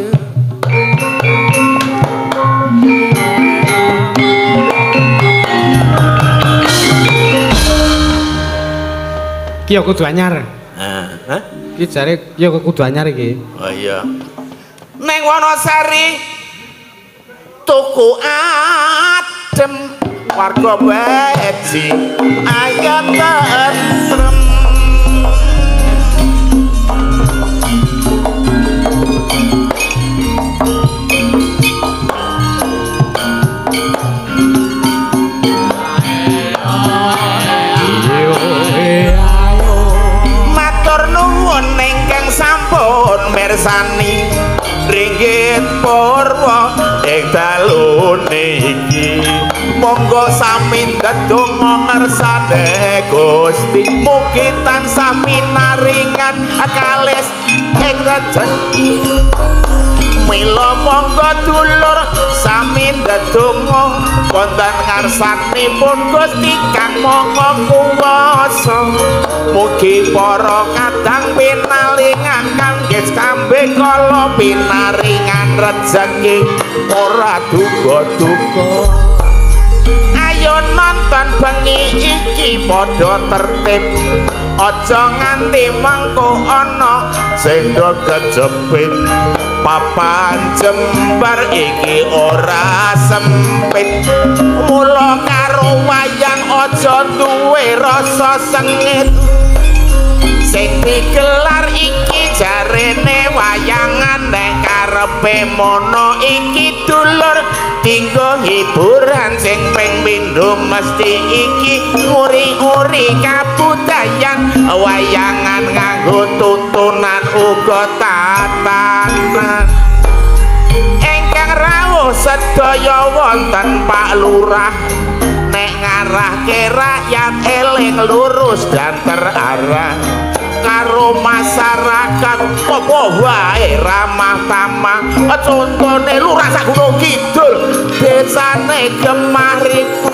Ki kudu anyar. Hah? Ki jare ya kudu anyar iki. Oh iya. Ning Wonosari tuku adem warga beji ayam tentrem. Mirsani ringgit purwa ing dalune iki monggo sami ndedonga ngersane Gusti mugi tansah pinaringan kalis ing rejeki mila monggo dulur sami ndedonga wonten ngarsanipun Gusti kang maha kuwasa mugi para kadang pinalingan kangge kambe kala pinaringan rejeki ora duga-duga. Ayo nonton bengi iki padha tertib aja nganti mangko ana sing kejepit papan jembar iki ora sempit mula karo wayang aja duwe rasa sengit sing digelar iki jarene wayangan nek karepe mono iki dulur dinggo hiburan sing ping pindho mesti iki uri-uri kabudayan wayangan nganggo tutunan uga tatanan ingkang rawuh sedaya wonten Pak Lurah nek ngarahke rakyat eling lurus dan terarah karo masyarakat apa wae ramah tamah contone Lurah sak Gunung Kidul desane Gemariku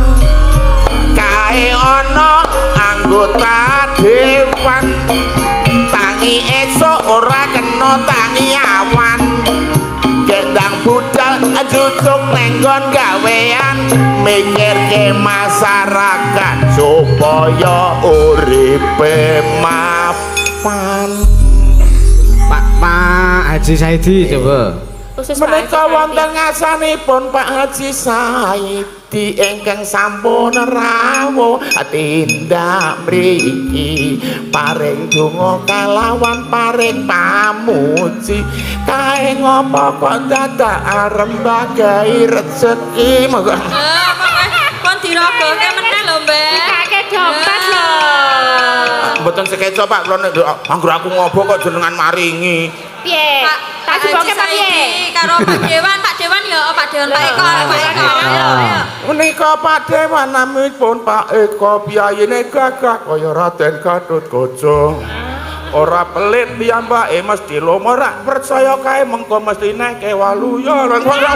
kae ana anggota dewan tangi esuk ora kena tangi awan gendang budal jujuk nenggon gawean mikirke masyarakat supaya uripe mapan. Pak Pak Haji Saidi coba. Menika wonten ngasanipun Pak Haji Saidi Gusti ingkang sampun rawuh tindak mriki paring donga kalawan paring pamuji kae ngopo kok dadak arembah gawe rezeki monggo kon dirogoke meneh lho Mbak dikake dompet lho mboten sekeco Pak kula nek anggur aku ngopo kok jenengan maringi piye tak diboke Pak piye karo Pak Dewan Pak Dewan ya Pak Dewan Pak Eko Pak Eko ayo ayo menika Pak Dewan namipun Pak Eko piyayine gagah kaya Raden Gatotkaca ora pelit piyambake mesti lomo rak percaya kae mengko mesti neke waluya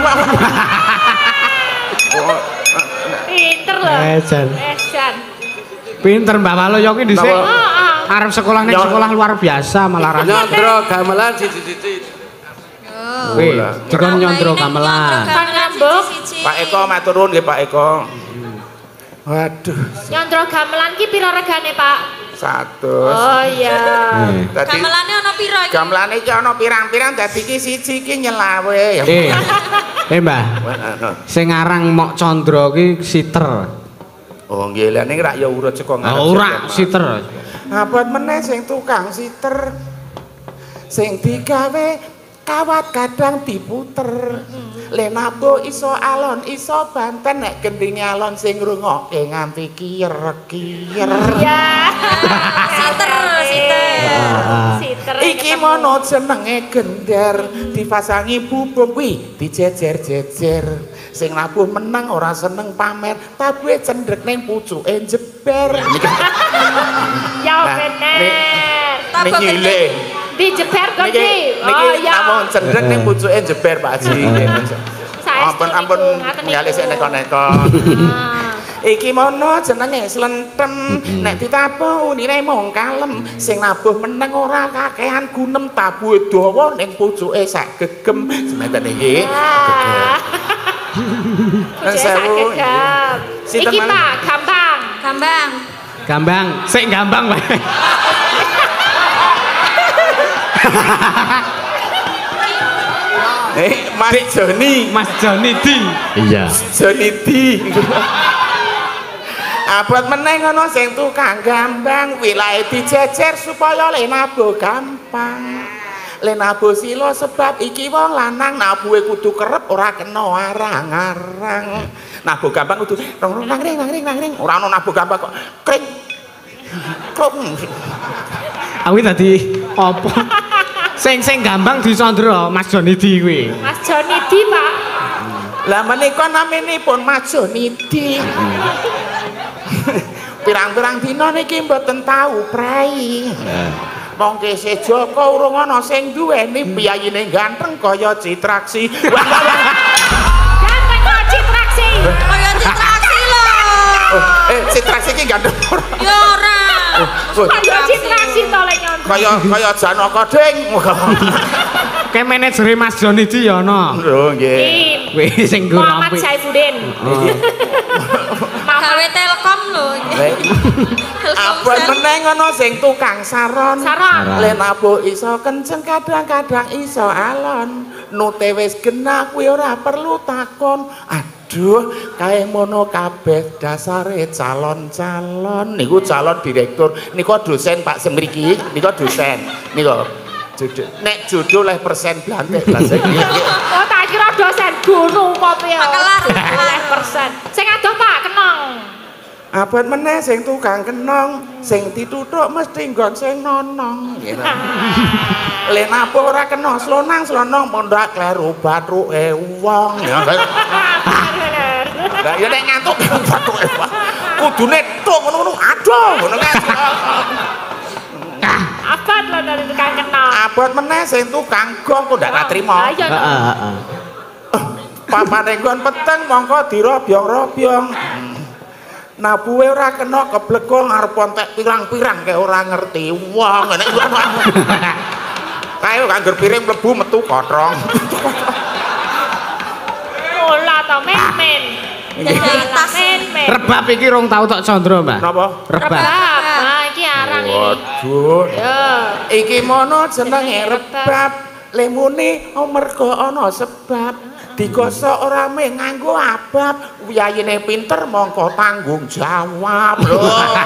pinter lho Ejan Ejan pinter Mbak Waluya ki dhisik arep sekolah ning sekolah luar biasa malah ra nyondro gamelan siji-siji weh dikon nyondro gamelan kan ngambuk Pak Eko matur nuwun nggih Pak Eko waduh nyondro gamelan ki pira regane Pak seratus oh iya dadi gamelane ana pira iki gamelane iki ana pirang-pirang dadi iki siji iki nyelawe ya eh eh Mbah sing aran Mok Condro ki siter oh nggih lha ning rak ya urut saka ngarep ora siter abot meneh sing tukang siter sing digawe kawat kadang diputer lenabo iso alon iso banten nek gendinge alon sing ngrungokke nganti kiyer-kiyer ya siter siter siter iki mono jenenge gender dipasangi bubung kuwi dijejer-jejer sing nabuh menang ora seneng pamer tabuhe cendrek ning pucuke jeber ya bener ning nyile dijeber kok niki oh ya namun cendrek ning pucuke jeber Pak Haji ampun ampun ngali sik neko-neko iki mono jenenge slenthem nek ditabuh unine mung kalem sing nabuh meneng ora kakehan gunem tabuhe dawa ning pucuke sak gegem semeten iki sewu iki Pak Gambang Gambang Gambang sik Gambang wae eh Mas Joni Mas Joni Di iya Joni Di abot meneh ngono sing tukang gambang wilahe dijejer supaya lenabuh gampang lenabuh sila sebab iki wong lanang nabuhe kudu kerep ora kena arang-arang nabuh gampang kudu rong nangring nangring nangring ora ana nabuh gampang kok kring krung awi tadi apa sing sing gampang disandra Mas Joni Di kuwi Mas Joni Di Pak lah menika naminipun Mas Joni Di pirang-pirang dina niki mboten tau prei mongke sejoko urung ana sing duweni piyayine ganteng kaya Citraksi ganteng kaya Citraksi kaya Citraksi lho eh Citraksi iki ganteng ya ora kaya Citraksi to lek nyontok kaya kaya Janaka Ding kayak manajer Mas Joni Di ya ana lho nggih wih sing nggo Muhammad rapi Saifuddin gawe Telkom lho apa meneh ngono sing tukang saron saron lenabuh iso kenceng kadang-kadang iso alon nute wis genah kuwi ora perlu takon aduh kae mono kabeh dasare calon-calon niku calon direktur niku dosen Pak semriki niku dosen niku jodoh nek jodoh leh persen blantek bahasa iki oh tak kira dosen guru kok piye kelar leh persen sing adoh Pak kenong abot meneh sing tukang kenong sing dituthuk mesti nggon sing nonong gitu lha napa ora kena slonang slonong pondok kleru bathuke wong ya lah ya nek ngantuk bathuke wong kudune tuk ngono-ngono aduh ngono kan abot lho dari tukang kenong abot meneh sing tukang gong kok ndak katrima heeh heeh papane nggon peteng mongko dirobyong-robyong nabuhe ora kena keblego ngarep entek pirang-pirang kayak ora ngerti wong ngene kae kangger piring mlebu metu kotrong ola to men-men men-men rebab iki rong tau tok Chandra Mbak napa rebab nah iki arang ini waduh ya iki mono jenenge rebab lemune mergo ana sebab digosok ora meh nganggo abab wiyayine pinter mongko tanggung jawab lho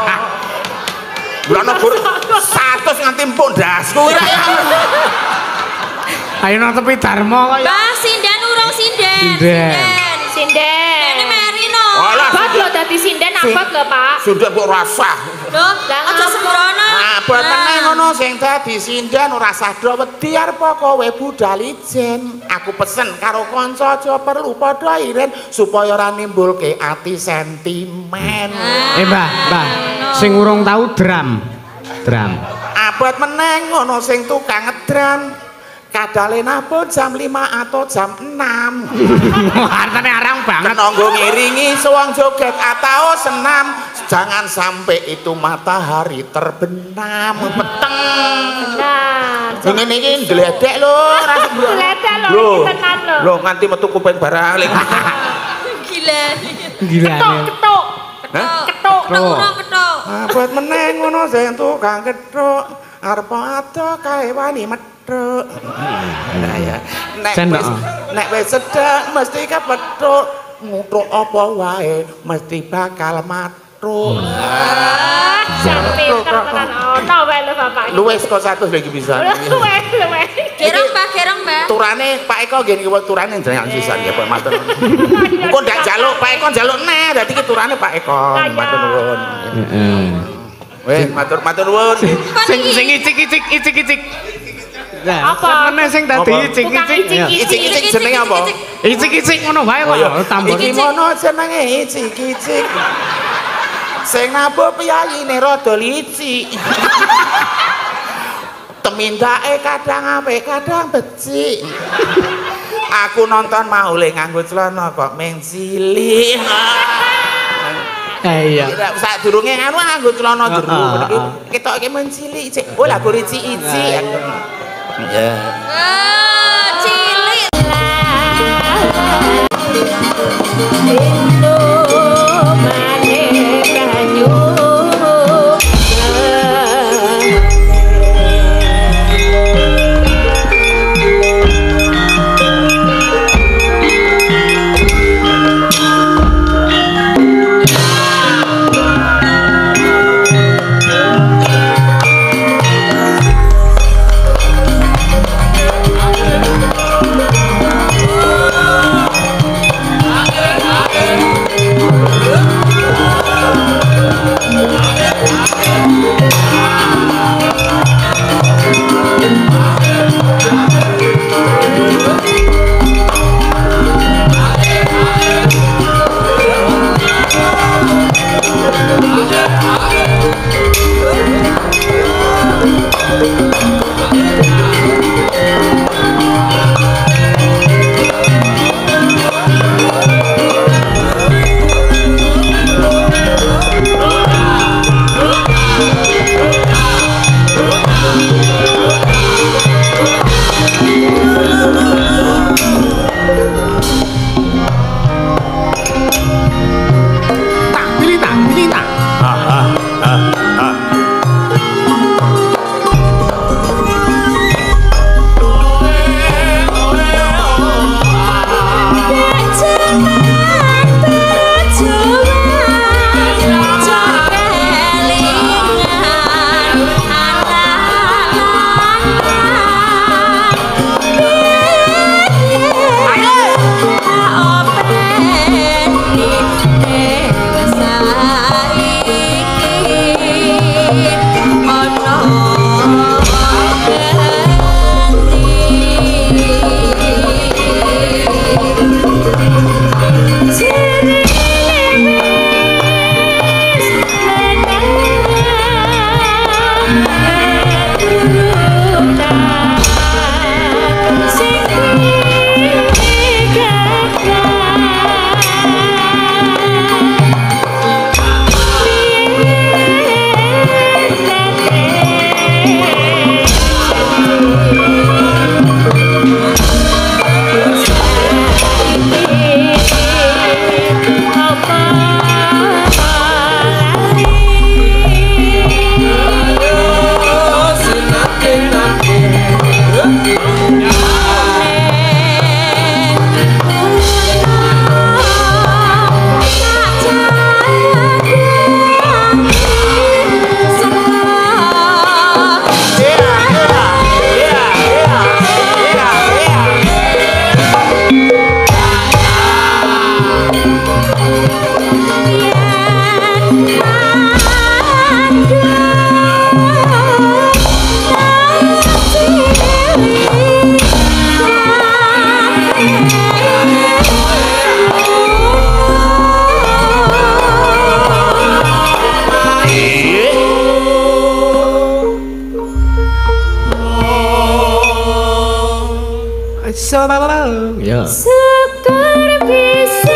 Brana gur seratus nganti empuk ndasku ora ya Ayo nang tepi Darmo kok ya Mbah sinden urung sinden Sinden Sinden. Ini meri no Abot lho dadi sinden abot lho Pak sudah kok rasah lho aja sembrono abot meneh ngono sing dadi sinden ora sadha wedi arep kowe budal ijen aku pesen karo kanca aja perlu padha iren supaya ora nimbulke ati sentimen Eh Mbah Mbah sing urung tau drum drum abot meneh ngono sing tukang ngedram kadale nabut jam lima atau jam enam artane arang banget nonggo ngiringi suwang joget atau senam jangan sampai itu matahari terbenam peteng Nah ngene iki gledek lho rasa gledek lho tenan lho lho nganti metu kuping barang gila gila ketuk Hah? ketuk ketuk urung ketuk abot meneh ngono sing tukang ketuk arep ado kae wani metu nah ya nek wis nek wis sedek mesti kepethuk ngutuk apa wae mesti bakal matuk sampe tenan ono wae lho Bapak luwes kok seratus lagi bisa luwes luwes gerong Mbah gerong Mbah turane Pak Eko nggih niki turane jenengan sisan ya Pak matur engko ndak jaluk Pak Eko njaluk neh dadi ki turane Pak Eko matur nuwun heeh weh matur matur nuwun sing sing icik-icik icik-icik apa meneh sing dadi icik-icik icik-icik jenenge apa icik-icik ngono wae kok tambah iki mono jenenge icik-icik sing nabuh piyayine rada licik temindake kadang apik kadang becik aku nonton mau le nganggo celana kok meng cilik eh iya sak durunge anu nganggo celana jero iki ketoke meng cilik cik oh lagu licik-icik ya ah cilik Indo maneh banyu Ya. Sekar bisa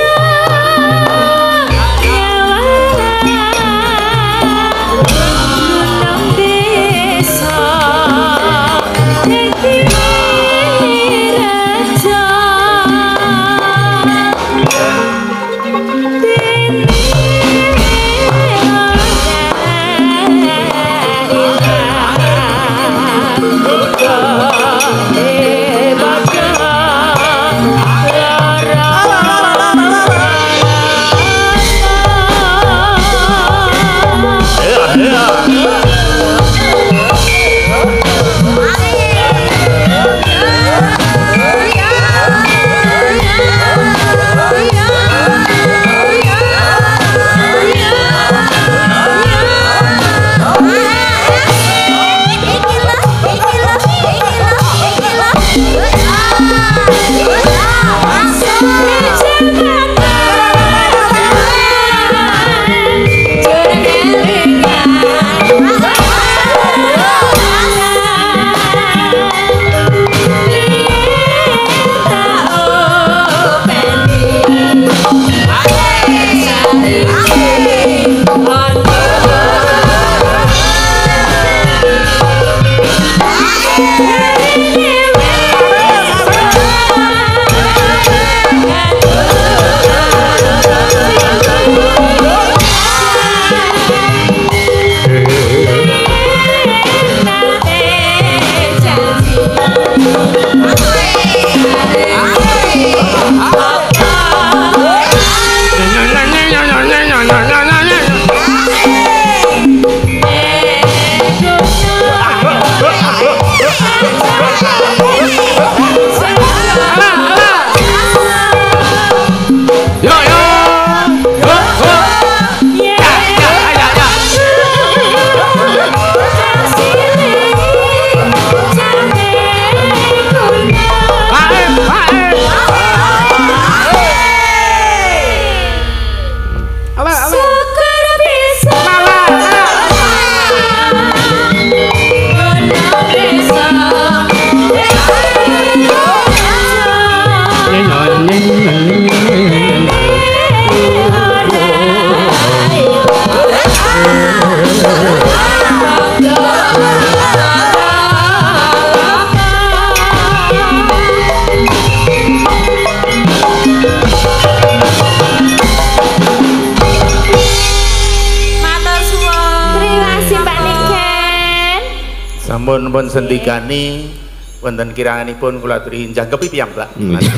sampun pun sendikani wonten kiranganipun kula aturi jangkepi piyambak.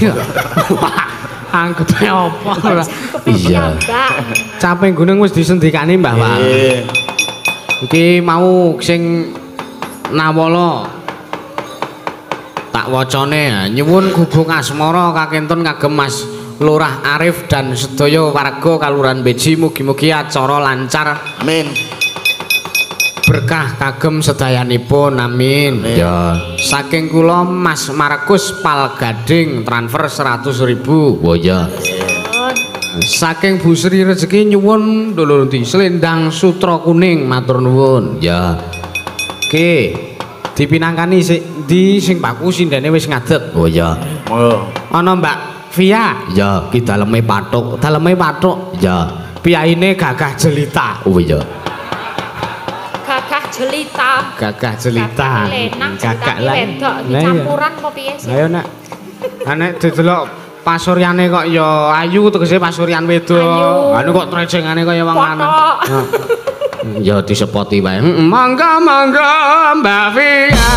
Anggepe apa ora? Iya. Caping gunung wis disendikani Mbah Wal. Iki mau sing nawala tak wacane nyuwun gubung asmara kakentun kagem Mas Lurah Arif dan sedaya warga Kalurahan Beji mugi-mugi acara lancar. Amin. Berkah kagem sedayanipun amin. Ya. Saking kula Mas Markus Pal Gading transfer seratus ribu. Oh ya. Saking Bu Sri Rezeki nyuwun dulur di selendang sutra kuning matur nuwun. Ya. Oke. Dipinangkani sik ndi sing baku sindene wis ngadeg. Oh ya. Oh. Ana Mbak Via. Ya, ki daleme pathuk. Daleme pathuk. Ya. Piyaine Gagah Jelita. Oh ya. Gagah Jelita. Gagah Jelita. Gagah wedok campuran apa piye sih? Ayo Nak. Nek didelok pasuryane kok ya ayu tegese pasuryan wedok. Anu kok trecengane kaya wong lanang. Ya disepoti wae. Mangga mangga Mbak Via.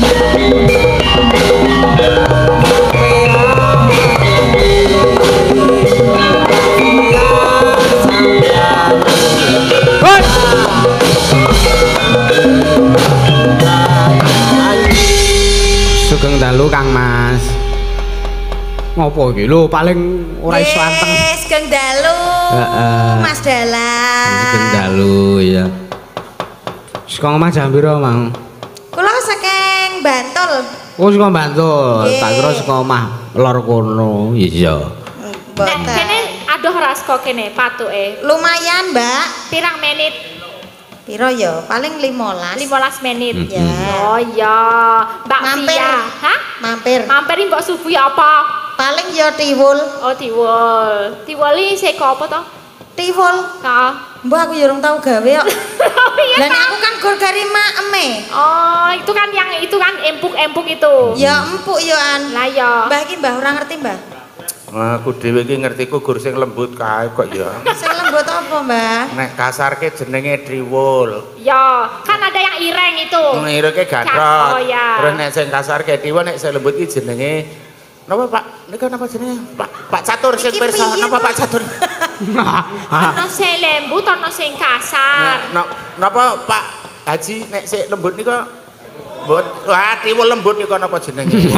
Sugeng dalu Kang Mas. Ngopo iki lho paling ora iso anteng. Wis Sugeng dalu. Heeh. Mas Dalan. Sugeng dalu ya. Saka omah jam pira, Mang? Kula saking Bantul. Oh, saka Bantul. Tak kira saka omah lor kono. Iya. Nek kene adoh ras kok kene patuke. Lumayan, Mbak. Pirang menit? Piro ya? Paling limolas. limolas menit. Ya. Oh iya, Mbak Mampir. Via. Hah? Mampir. Mampir mbok subuh apa? Paling ya tiwul. Oh, tiwul. Tiwuli seko apa to? Tiwul. Heeh. Mbah aku ya urung tau gawe kok. Iya. Lah nek aku kan gur kari maeme. Oh, itu kan yang itu kan empuk-empuk itu. Ya empuk ya an. Lah ya. Mbah iki mbah ora ngerti mbah. Aku dhewe iki ngertiku gur sing lembut kae kok ya. Sing lembut apa mbah? Nek kasarke jenenge triwul. Ya, kan ada yang ireng itu. Ngireke gathot. Oh ya. Terus nek sing kasarke triwul nek sing lembut iki jenenge napa Pak? Nika napa jenenge? Pak Pak Catur sing Iki pirsa piye, napa Pak? Pak Catur? Ono sing lembut, ono sing kasar. Nah, napa Pak Haji nek sik lembut nika mbot wah triwul lembut nika napa jenenge?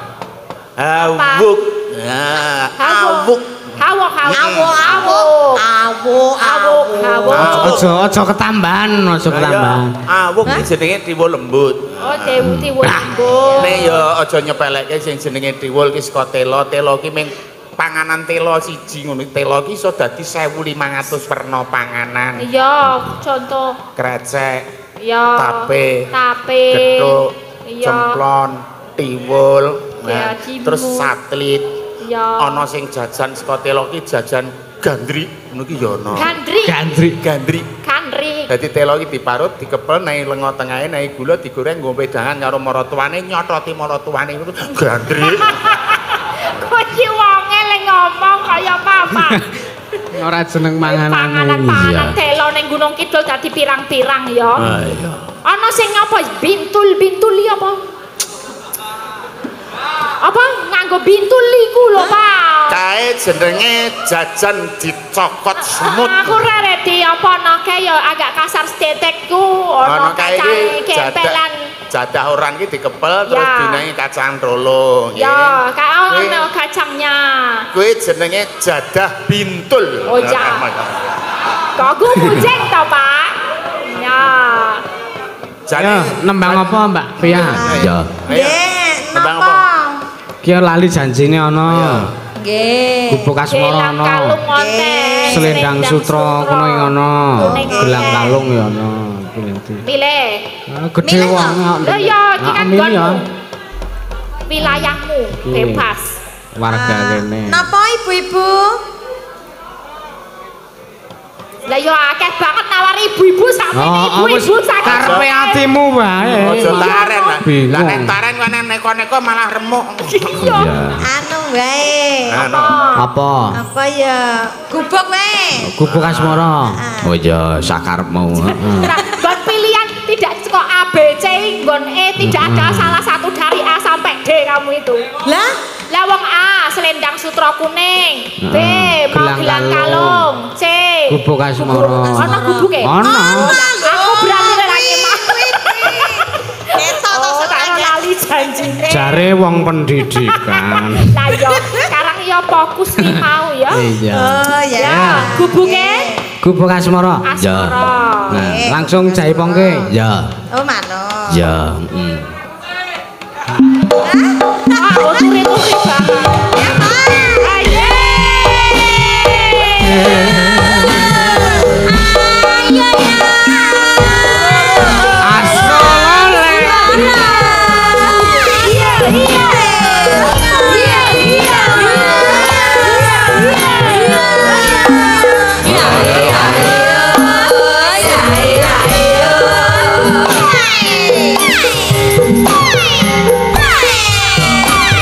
Awuk. Ya, awuk. Hawuk, hawuk. Awuk, Hawuk. awuk, Hawuk, hawuk. Aja aja ketambahan, aja ketambahan. Awuk iki jenenge triwul lembut. Oh, dewu tiwul lembut. Nek ya aja nyepelekke sing jenenge triwul ki saka tela. Tela ki ming panganan tela siji ngono. Tela ki iso dadi seribu lima ratus werna panganan. Iya, contoh. Krecek, Iya. tape, Tape. gethuk, Iya. cemplon, tiwul, Ya, nah, timun. terus satelit. Iya. Ana sing jajan saka tela ki jajan gandri, ngono ki ya ana. Gandri. Gandri. Gandri. Gandri. Dadi tela iki diparut, dikepel nang lenga tengahe, nang gula digoreng nggo pedangan karo maratuwane, nyototi maratuwane ngono gandri. Kok iki wonge le ngomong kaya mama. Ora jeneng manganan. Panganan-panganan telo ning Gunung Kidul dadi pirang-pirang ya. Ah iya. Ana sing apa bintul-bintul iki apa? Apa nganggo bintul iku lho, Pak. Kae jenenge jajan dicokot semut. Aku ora reti apa nake ya agak kasar stetekku, Ana ono kae kacang iki jadah kepelan. jadah orang iki dikepel terus Ya. dinaiki kacang rolo nggih. Ya, kayak Kuwi- ono kacangnya. Kuwi jenenge jadah bintul. Oh, ya. Kok gue bujeng to, Pak? Ya. Jadi Ya, nembang apa, Mbak Pia? Ya. Nggih, Nembang napa? Ki lali janjine ana. Nggih. Gubuk asmara Gelang ana. kalung wonten. Selendang sutra kuno ing ana. Kuning Gelang wonten. kalung ya ana. Pilih. Pilih. Ah, gede Milih, wong. Lah ya, iki kan milih ya. gonmu. Wilayahmu Oke. bebas. Warga kene. Napa ibu-ibu? Lah ya akeh banget nawari ibu-ibu sak Oh, wis ibu-ibu sak karepe atimu wae. Aja taren lah. Bingung. Lah nek taren kok nek neko-neko malah remuk. Iya. Anu wae. Anu. Apa? Apa ya? Gubuk wae. Gubuk asmara. Oh iya, sakarepmu. Heeh. Nah, buat pilihan tidak kok A, B, C, nggon E, tidak ada salah satu dari A sampai D kamu itu. Lah, Lah wong A selendang sutra kuning, B Heeh, mau gelang gelang kalung. kalung, C Gubuk asmara. Ana gubuke? Ana. Aku berani lagi mah. ketok to Oh, tak sengaja. lali janjine. Jare wong pendidikan. Lah yo, sekarang yo fokus nih mau ya. Iya. Oh ya. Ya, gubuke Gubuk asmara. asmara. Nah, langsung jaipongke. Ya. Oh mano. Ya, heeh. Ah, uturi-uturi banget. Ya, Pak. Ayo. Iya.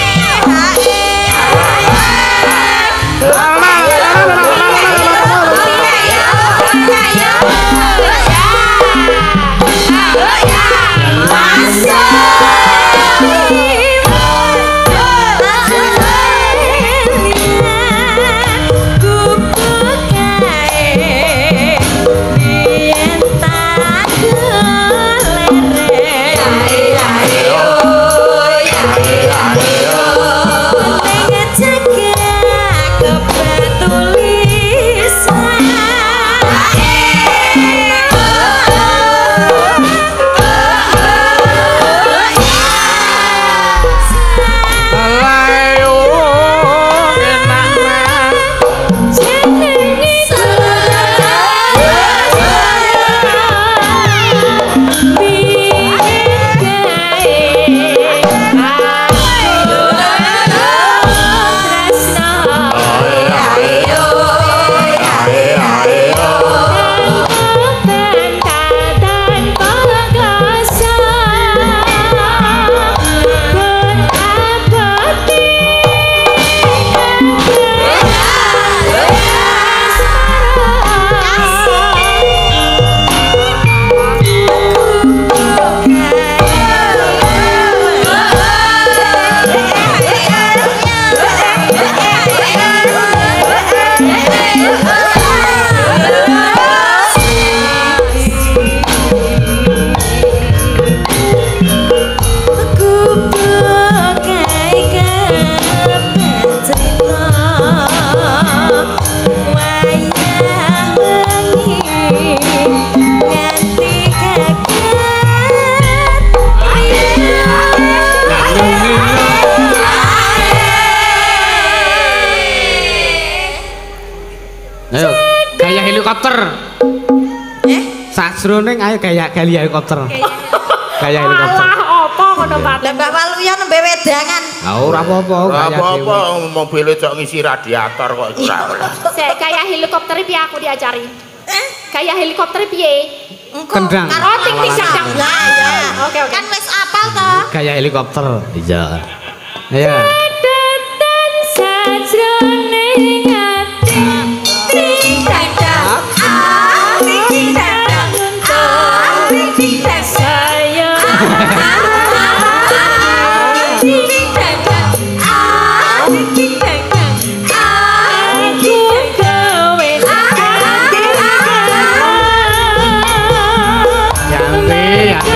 Ayo, gaya helikopter. Eh? Sajroning ayo gaya gaya helikopter. Gaya helikopter. Alah apa ngono Pak? Lah Mbak Waluya nembe wedangan. Ah ora apa-apa, Ora gaya apa-apa mobil cok ngisi radiator kok ora oleh. Sik gaya helikopter piye aku diajari? Eh? Gaya helikopter piye? Engko Kendang. karo Oh, ting ting dang. Lah ya. Oke oke. Kan wis apal to. Gaya helikopter. Iya. Ayo. Detan sajroning ati ting dadang ah ting dadang ah ting dadang saya ting dadang ah ting dadang aku gawe Yanti, yanti.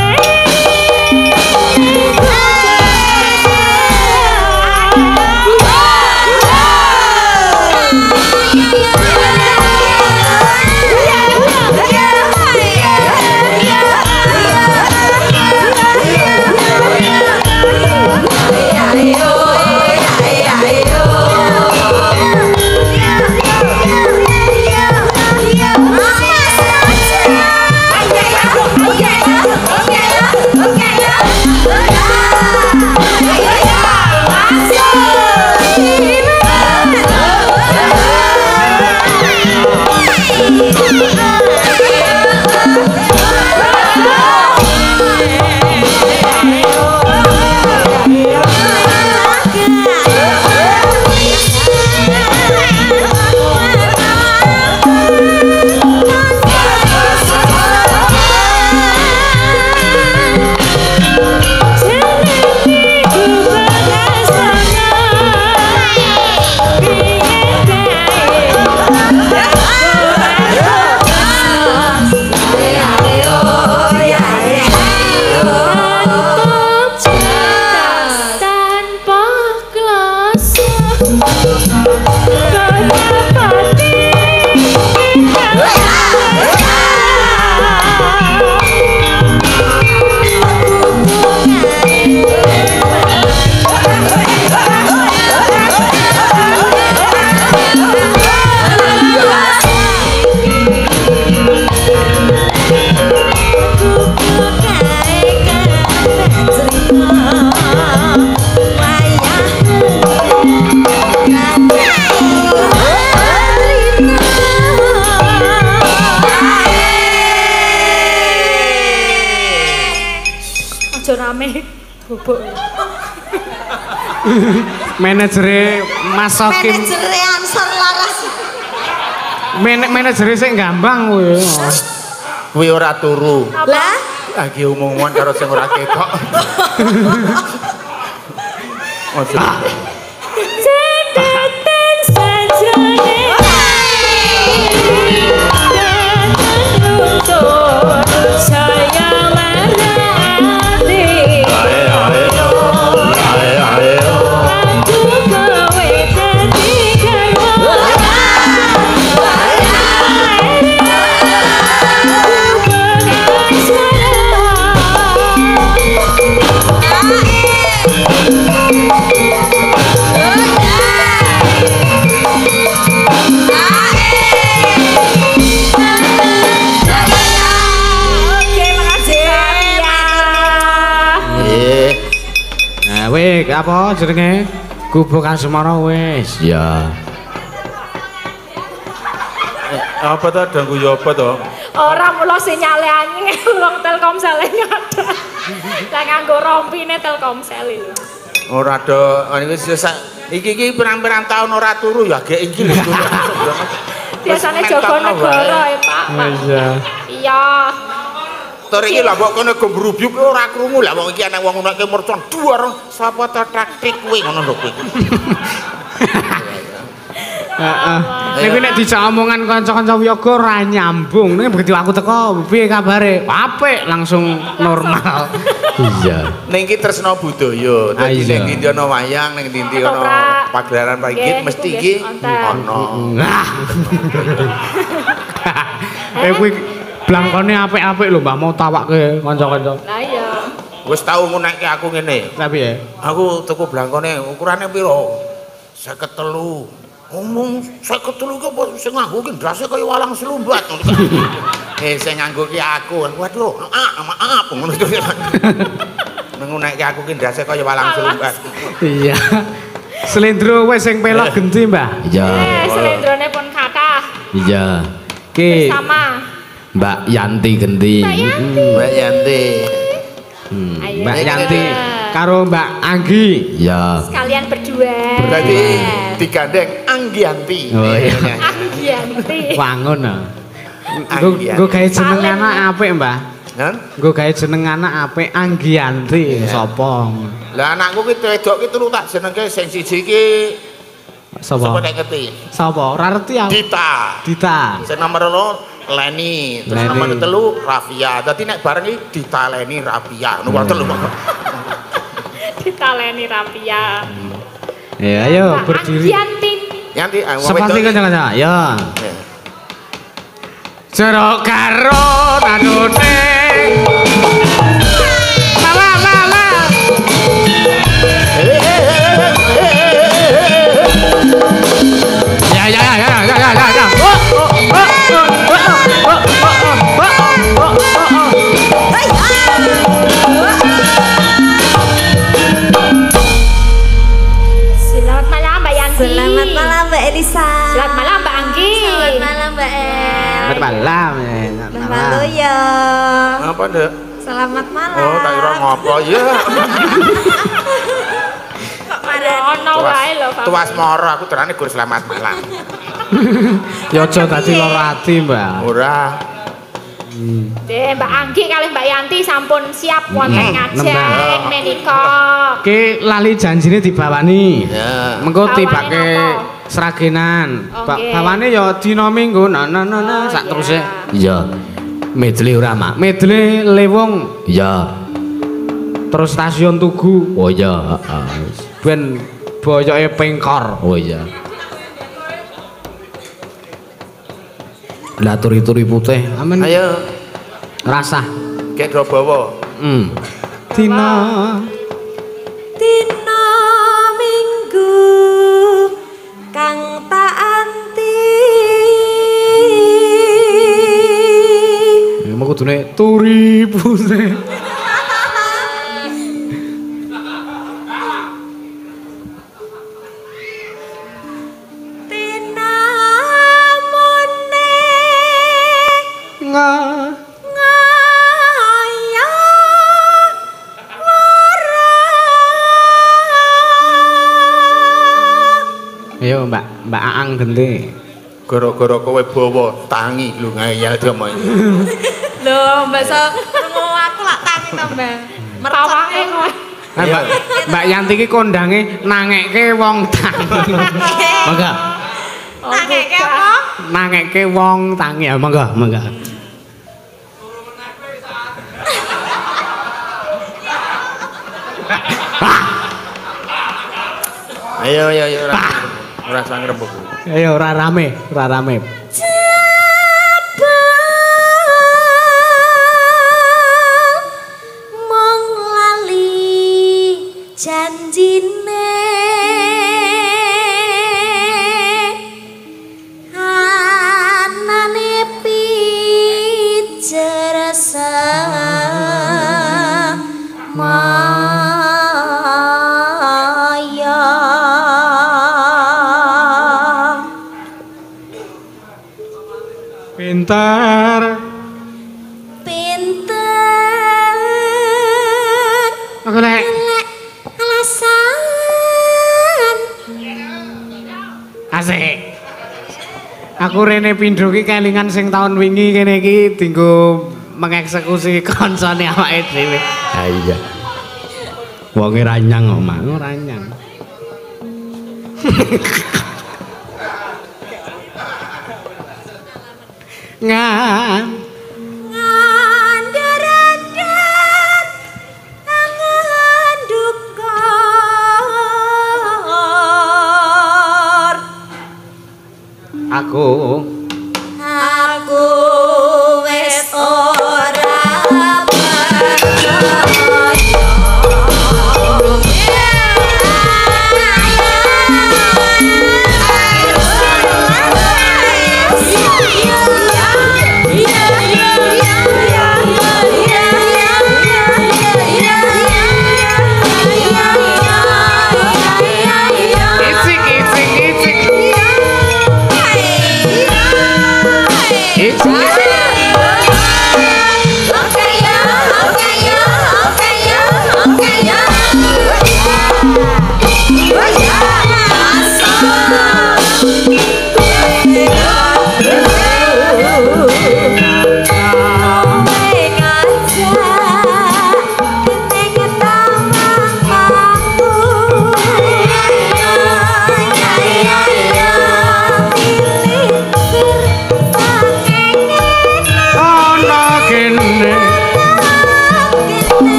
bubuk. Manajere Mas Sokim. Manajere Ansor laras. Men manajere sing gampang kuwi. Kuwi ora turu. Lah, Lagi umum-umuman karo sing ora ketok. Ojo. Cedetan sajane saya marani aku gawe dadi garwa Nah, wih, apa jenenge? Gubuk Asmara wis. Ya. Apa to danggu ya apa to? Ora mula sinyale anying wong Telkomsel nyadar. Lah nganggo rompine Telkomsel iki. Ora do niku wis iki iki pirang-pirang taun ora turu ya gek iki lho. Biasane jaga negara ya, Pak. Iya. Iya. Tur iki lha kok kene gembrubyuk ora krungu lah wong iki ana wong ngono iki mercon duar sapa to taktik kuwi ngono lho kuwi. Heeh. Nek nek dijak omongan kanca-kanca wiyaga ora nyambung. Nek begitu aku teko, piye kabare? Apik, langsung normal. Iya. Ning iki tresna budaya. Dadi ning ndi ana wayang, ning ndi ana pagelaran panggit mesti iki ono. Nah. Eh kuwi blangkone apik-apik lho, Mbah mau tawakke kanca-kanca. Lah iya. Wis tau ngunekke aku ngene. Tapi ya. Aku tuku blangkone ukurane piro? seket telu. Omong seket telu ki apa sing nganggo ki ndase kaya walang slumbat. Eh sing nganggo ki aku. Waduh, maaf, maaf ngono to. Mengunekke aku ki ndase kaya walang slumbat. Iya. Slendro wis sing pelok genti, Mbah. Iya. Eh, slendrone pun kathah. Iya. Ki Bersama Mbak Yanti genti. Mbak Yanti. Mbak Yanti. Hmm. Ayo, Mbak ayo. Yanti karo Mbak Anggi. Iya. Sekalian berdua. Berarti digandeng Anggianti. Oh iya. Anggianti. Wangun ah. Anggianti. Nggo gawe jeneng Saling. anak apik, Mbah. Hah? Nggo gawe jeneng anak apik Anggianti. Sapa? Lah anakku ki wedok ki telu tak jenengke sing siji ki sapa Sapa? nek ngerti? Sapa? Ora ngerti aku. Dita. Dita. Sing nomor loro Leni, terus Leni. nomor telu Rafia. Dadi nek bareng iki Dita Leni Rafia. Nomor telu. Ditaleni Rapia. Ya, ayo berdiri. Anggianti. Yanti ah, wong Seperti wedok. kan ya. Ya. Jeruk karo nanune. Mama mama. Ya ya ya ya ya ya ya. Oh oh oh oh oh oh oh oh Selamat malam Mbak Yanti. Selamat malam Mbak Elisa. Selamat malam Mbak Anggi. Selamat malam Mbak El. Selamat malam. Selamat malam ya. Apa, Ndek? Selamat malam. Oh, tak kira ngopo ya. Ono wae lho, Pak. Tuas moro aku terane gur selamat malam. Ya aja dadi lara ati, Mbak. Ora. Deh, Mbak Anggi kali Mbak Yanti sampun siap wonten ngajeng nembang. menika. Ki lali janjine dibawani. Ya. Mengko Bawane tibake napa? seragenan. Oke. Ba- Bawane ya dina Minggu nah nah nah nah Oh, sak iya. teruse. Iya. Medley ora, Mak. Medley Lewong. Iya. Terus stasiun Tugu. Oh iya, heeh. Ben boyoke pengkor. Oh iya. Lah turi-turi putih. Amen. Ayo, Rasah. kek do bawa. Hmm. Dina Dina Minggu kang tak anti. ya mau kudune turi putih. Dina mune Nga ngaya lara. ayo Mbak, Mbak Aang genti. Gara-gara kowe bawa tangi lu ngayal demo. Loh, Mbak So, krungu aku lak tangi to, Mbak. Mertawange kowe. Nah, Mbak, Mbak Yanti ki kondange nangekke wong tangi. Mangga, Nangeke apa? nangekke wong tangi. Ya, mangga, mangga. Ayo ayo ayo ora. Ora sang rembug. Ayo ora rame, ora rame. Mong lali janjine anane pijerasa maya Pintar. pinter Aku lek golek alasan asik. Aku rene pindho ki kelingan sing taun wingi kene iki dienggo mengeksekusi kancane awake dhewe. Ha iya. Wonge ranyang kok, Mak. Ora ranyang. Ngan ngandaradat angan dukor aku aku wis ora percaya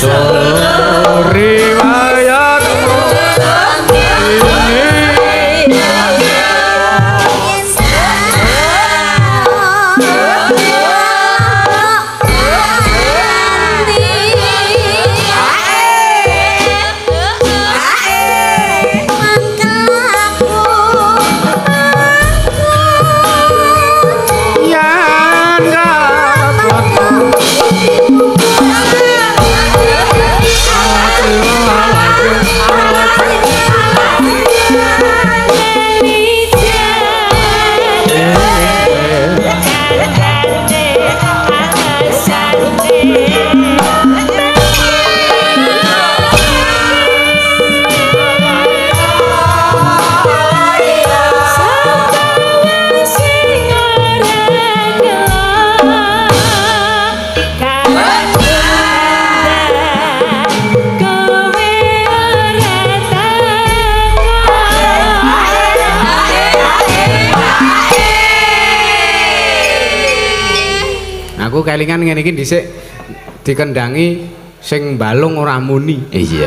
Aku kelingan ngene iki dhisik dikendangi sing balung ora muni. Iya.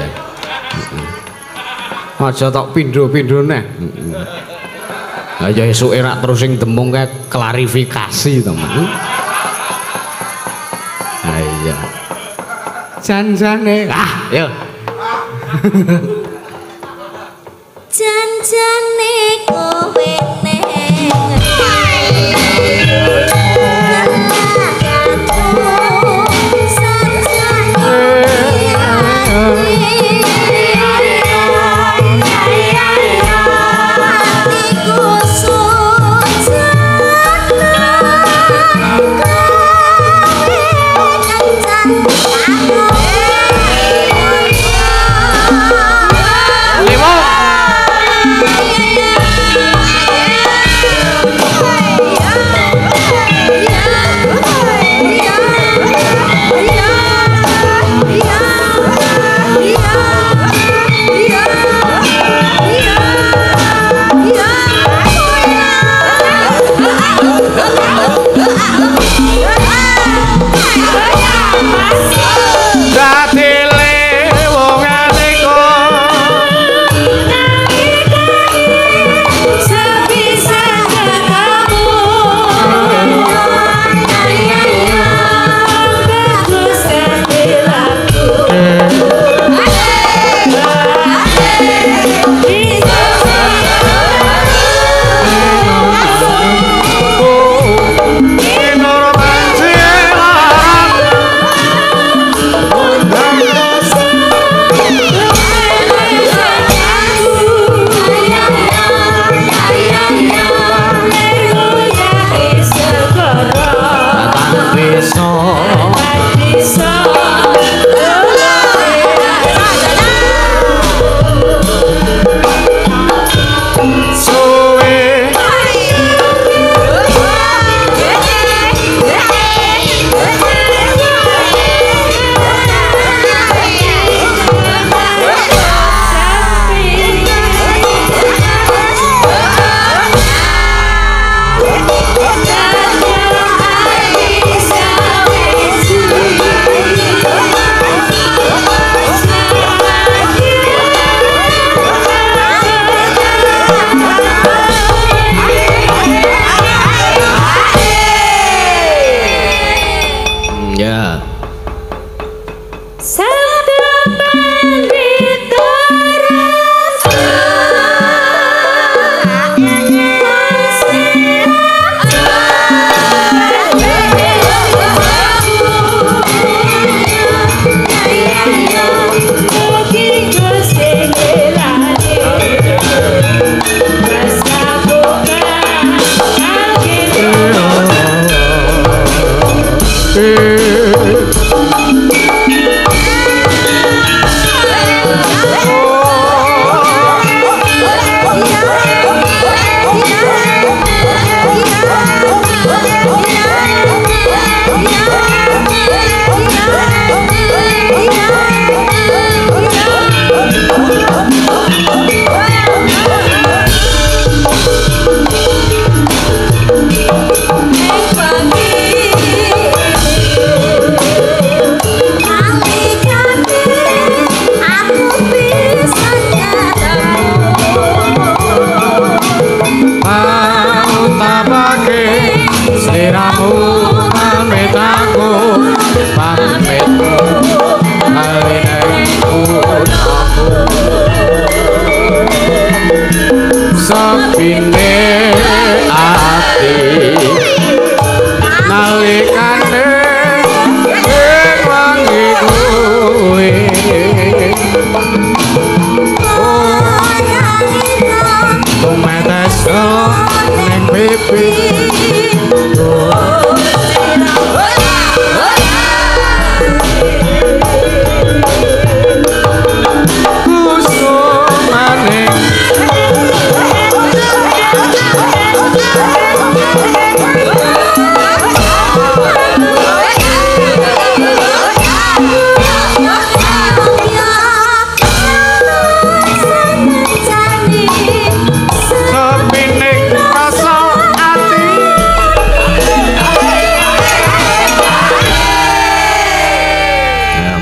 Aja tok pindho-pindho neh. Ha ya esuke rak terus sing demung kae klarifikasi to, Mas. Ha iya. Janjane. Ah, yo. Janjane kowe neng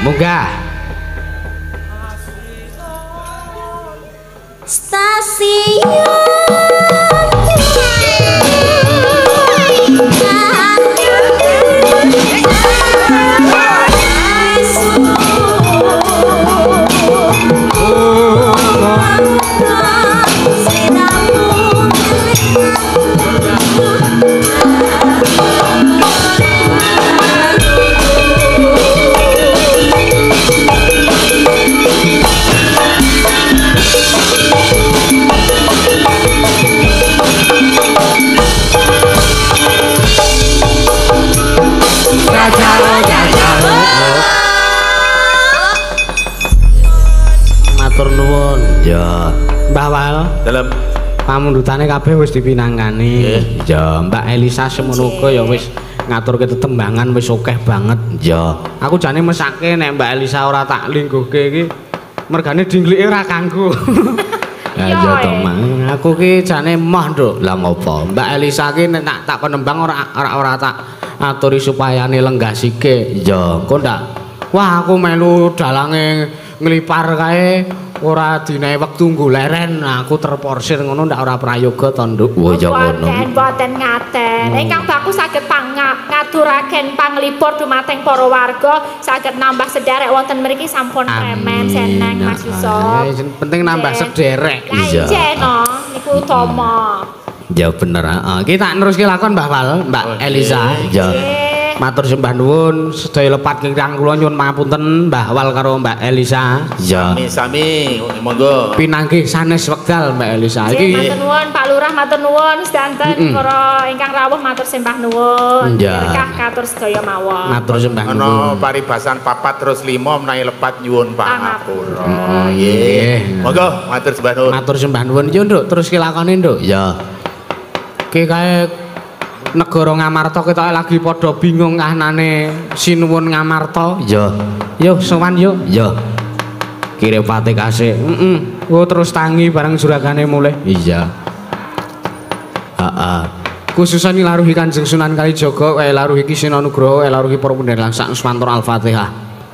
Munggah. Stasiun matur nuwun. Ya, Mbah Wal. Dalem Pamundhutane kabeh wis dipinangani. Ya, Mbak Elisa semono uga ya wis ngaturke tetembangan wis akeh banget. Ya, aku jane mesake nek Mbak Elisa ora tak lingguhke iki mergane dinglike ora kanggo. Ya ya to, Mang. Aku ki jane moh, Nduk. Lah ngopo? Mbak Elisa ki nek tak tak penembang ora ora ora tak aturi supayane lenggasike. Ya, kok ndak. Wah, aku melu dalange nglipar kae ora dinae wektu nggo leren. Aku terporsir ngono ndak ora prayoga to, Nduk. Oh ya ngono. Boten boten ngaten. Ingkang bagus saged ngaturaken panglipur dumateng para warga, saged nambah sederek wonten mriki sampun remen seneng Mas Yusuf. Penting nambah sederek. Iya. no, niku utama. Ya bener, heeh. Iki tak neruske lakon Mbah Wal, Mbak Elisa. Ya. Matur sembah nuwun, sedaya lepat kirang kula nyuwun pangapunten Mbah Wal karo Mbak Elisa. Ya. Sami-sami, monggo. Pinanggih sanes wekdal Mbak Elisa. Iki matur nuwun Pak Lurah, matur nuwun sedanten para ingkang rawuh matur sembah nuwun. Berkah katur sedaya mawon. Matur sembah nuwun. Ana paribasan papat terus lima menawi lepat nyuwun pangapura. Nggih. Monggo matur sembah nuwun. Matur sembah nuwun. Yo, Nduk, terus ki lakone, Nduk. Ya. Ki kae negara Ngamarta ketoke lagi padha bingung kahanane sinuwun Ngamarta. Ya. Yo sowan yo. Ya. Kirepate kasih. Heeh. Oh terus tangi bareng juragane mulih. Iya. Heeh. Khususan laruhi Kanjeng Sunan Kalijaga, wae laruhi Ki Sina Nugraha, wae laruhi para pendherek sak Swantor Al-Fatihah.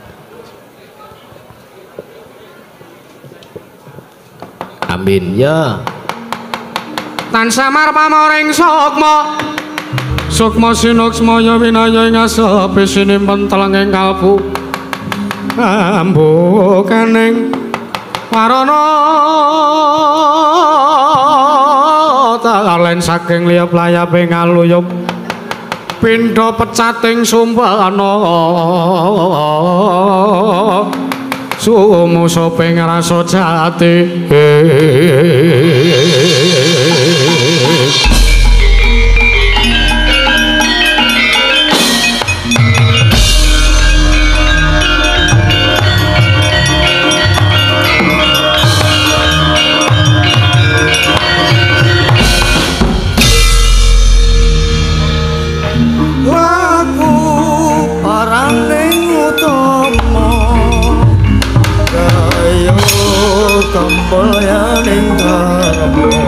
Amin. Ya. Tansah marpamaring sukma Sukma sinuksmaya winaya ing asepe sinimpen telenging kalbu ambukaning warana talen saking liya playape ngaluyup pindha pecating sumpana sumusa ping rasa jati Kambayaning dharma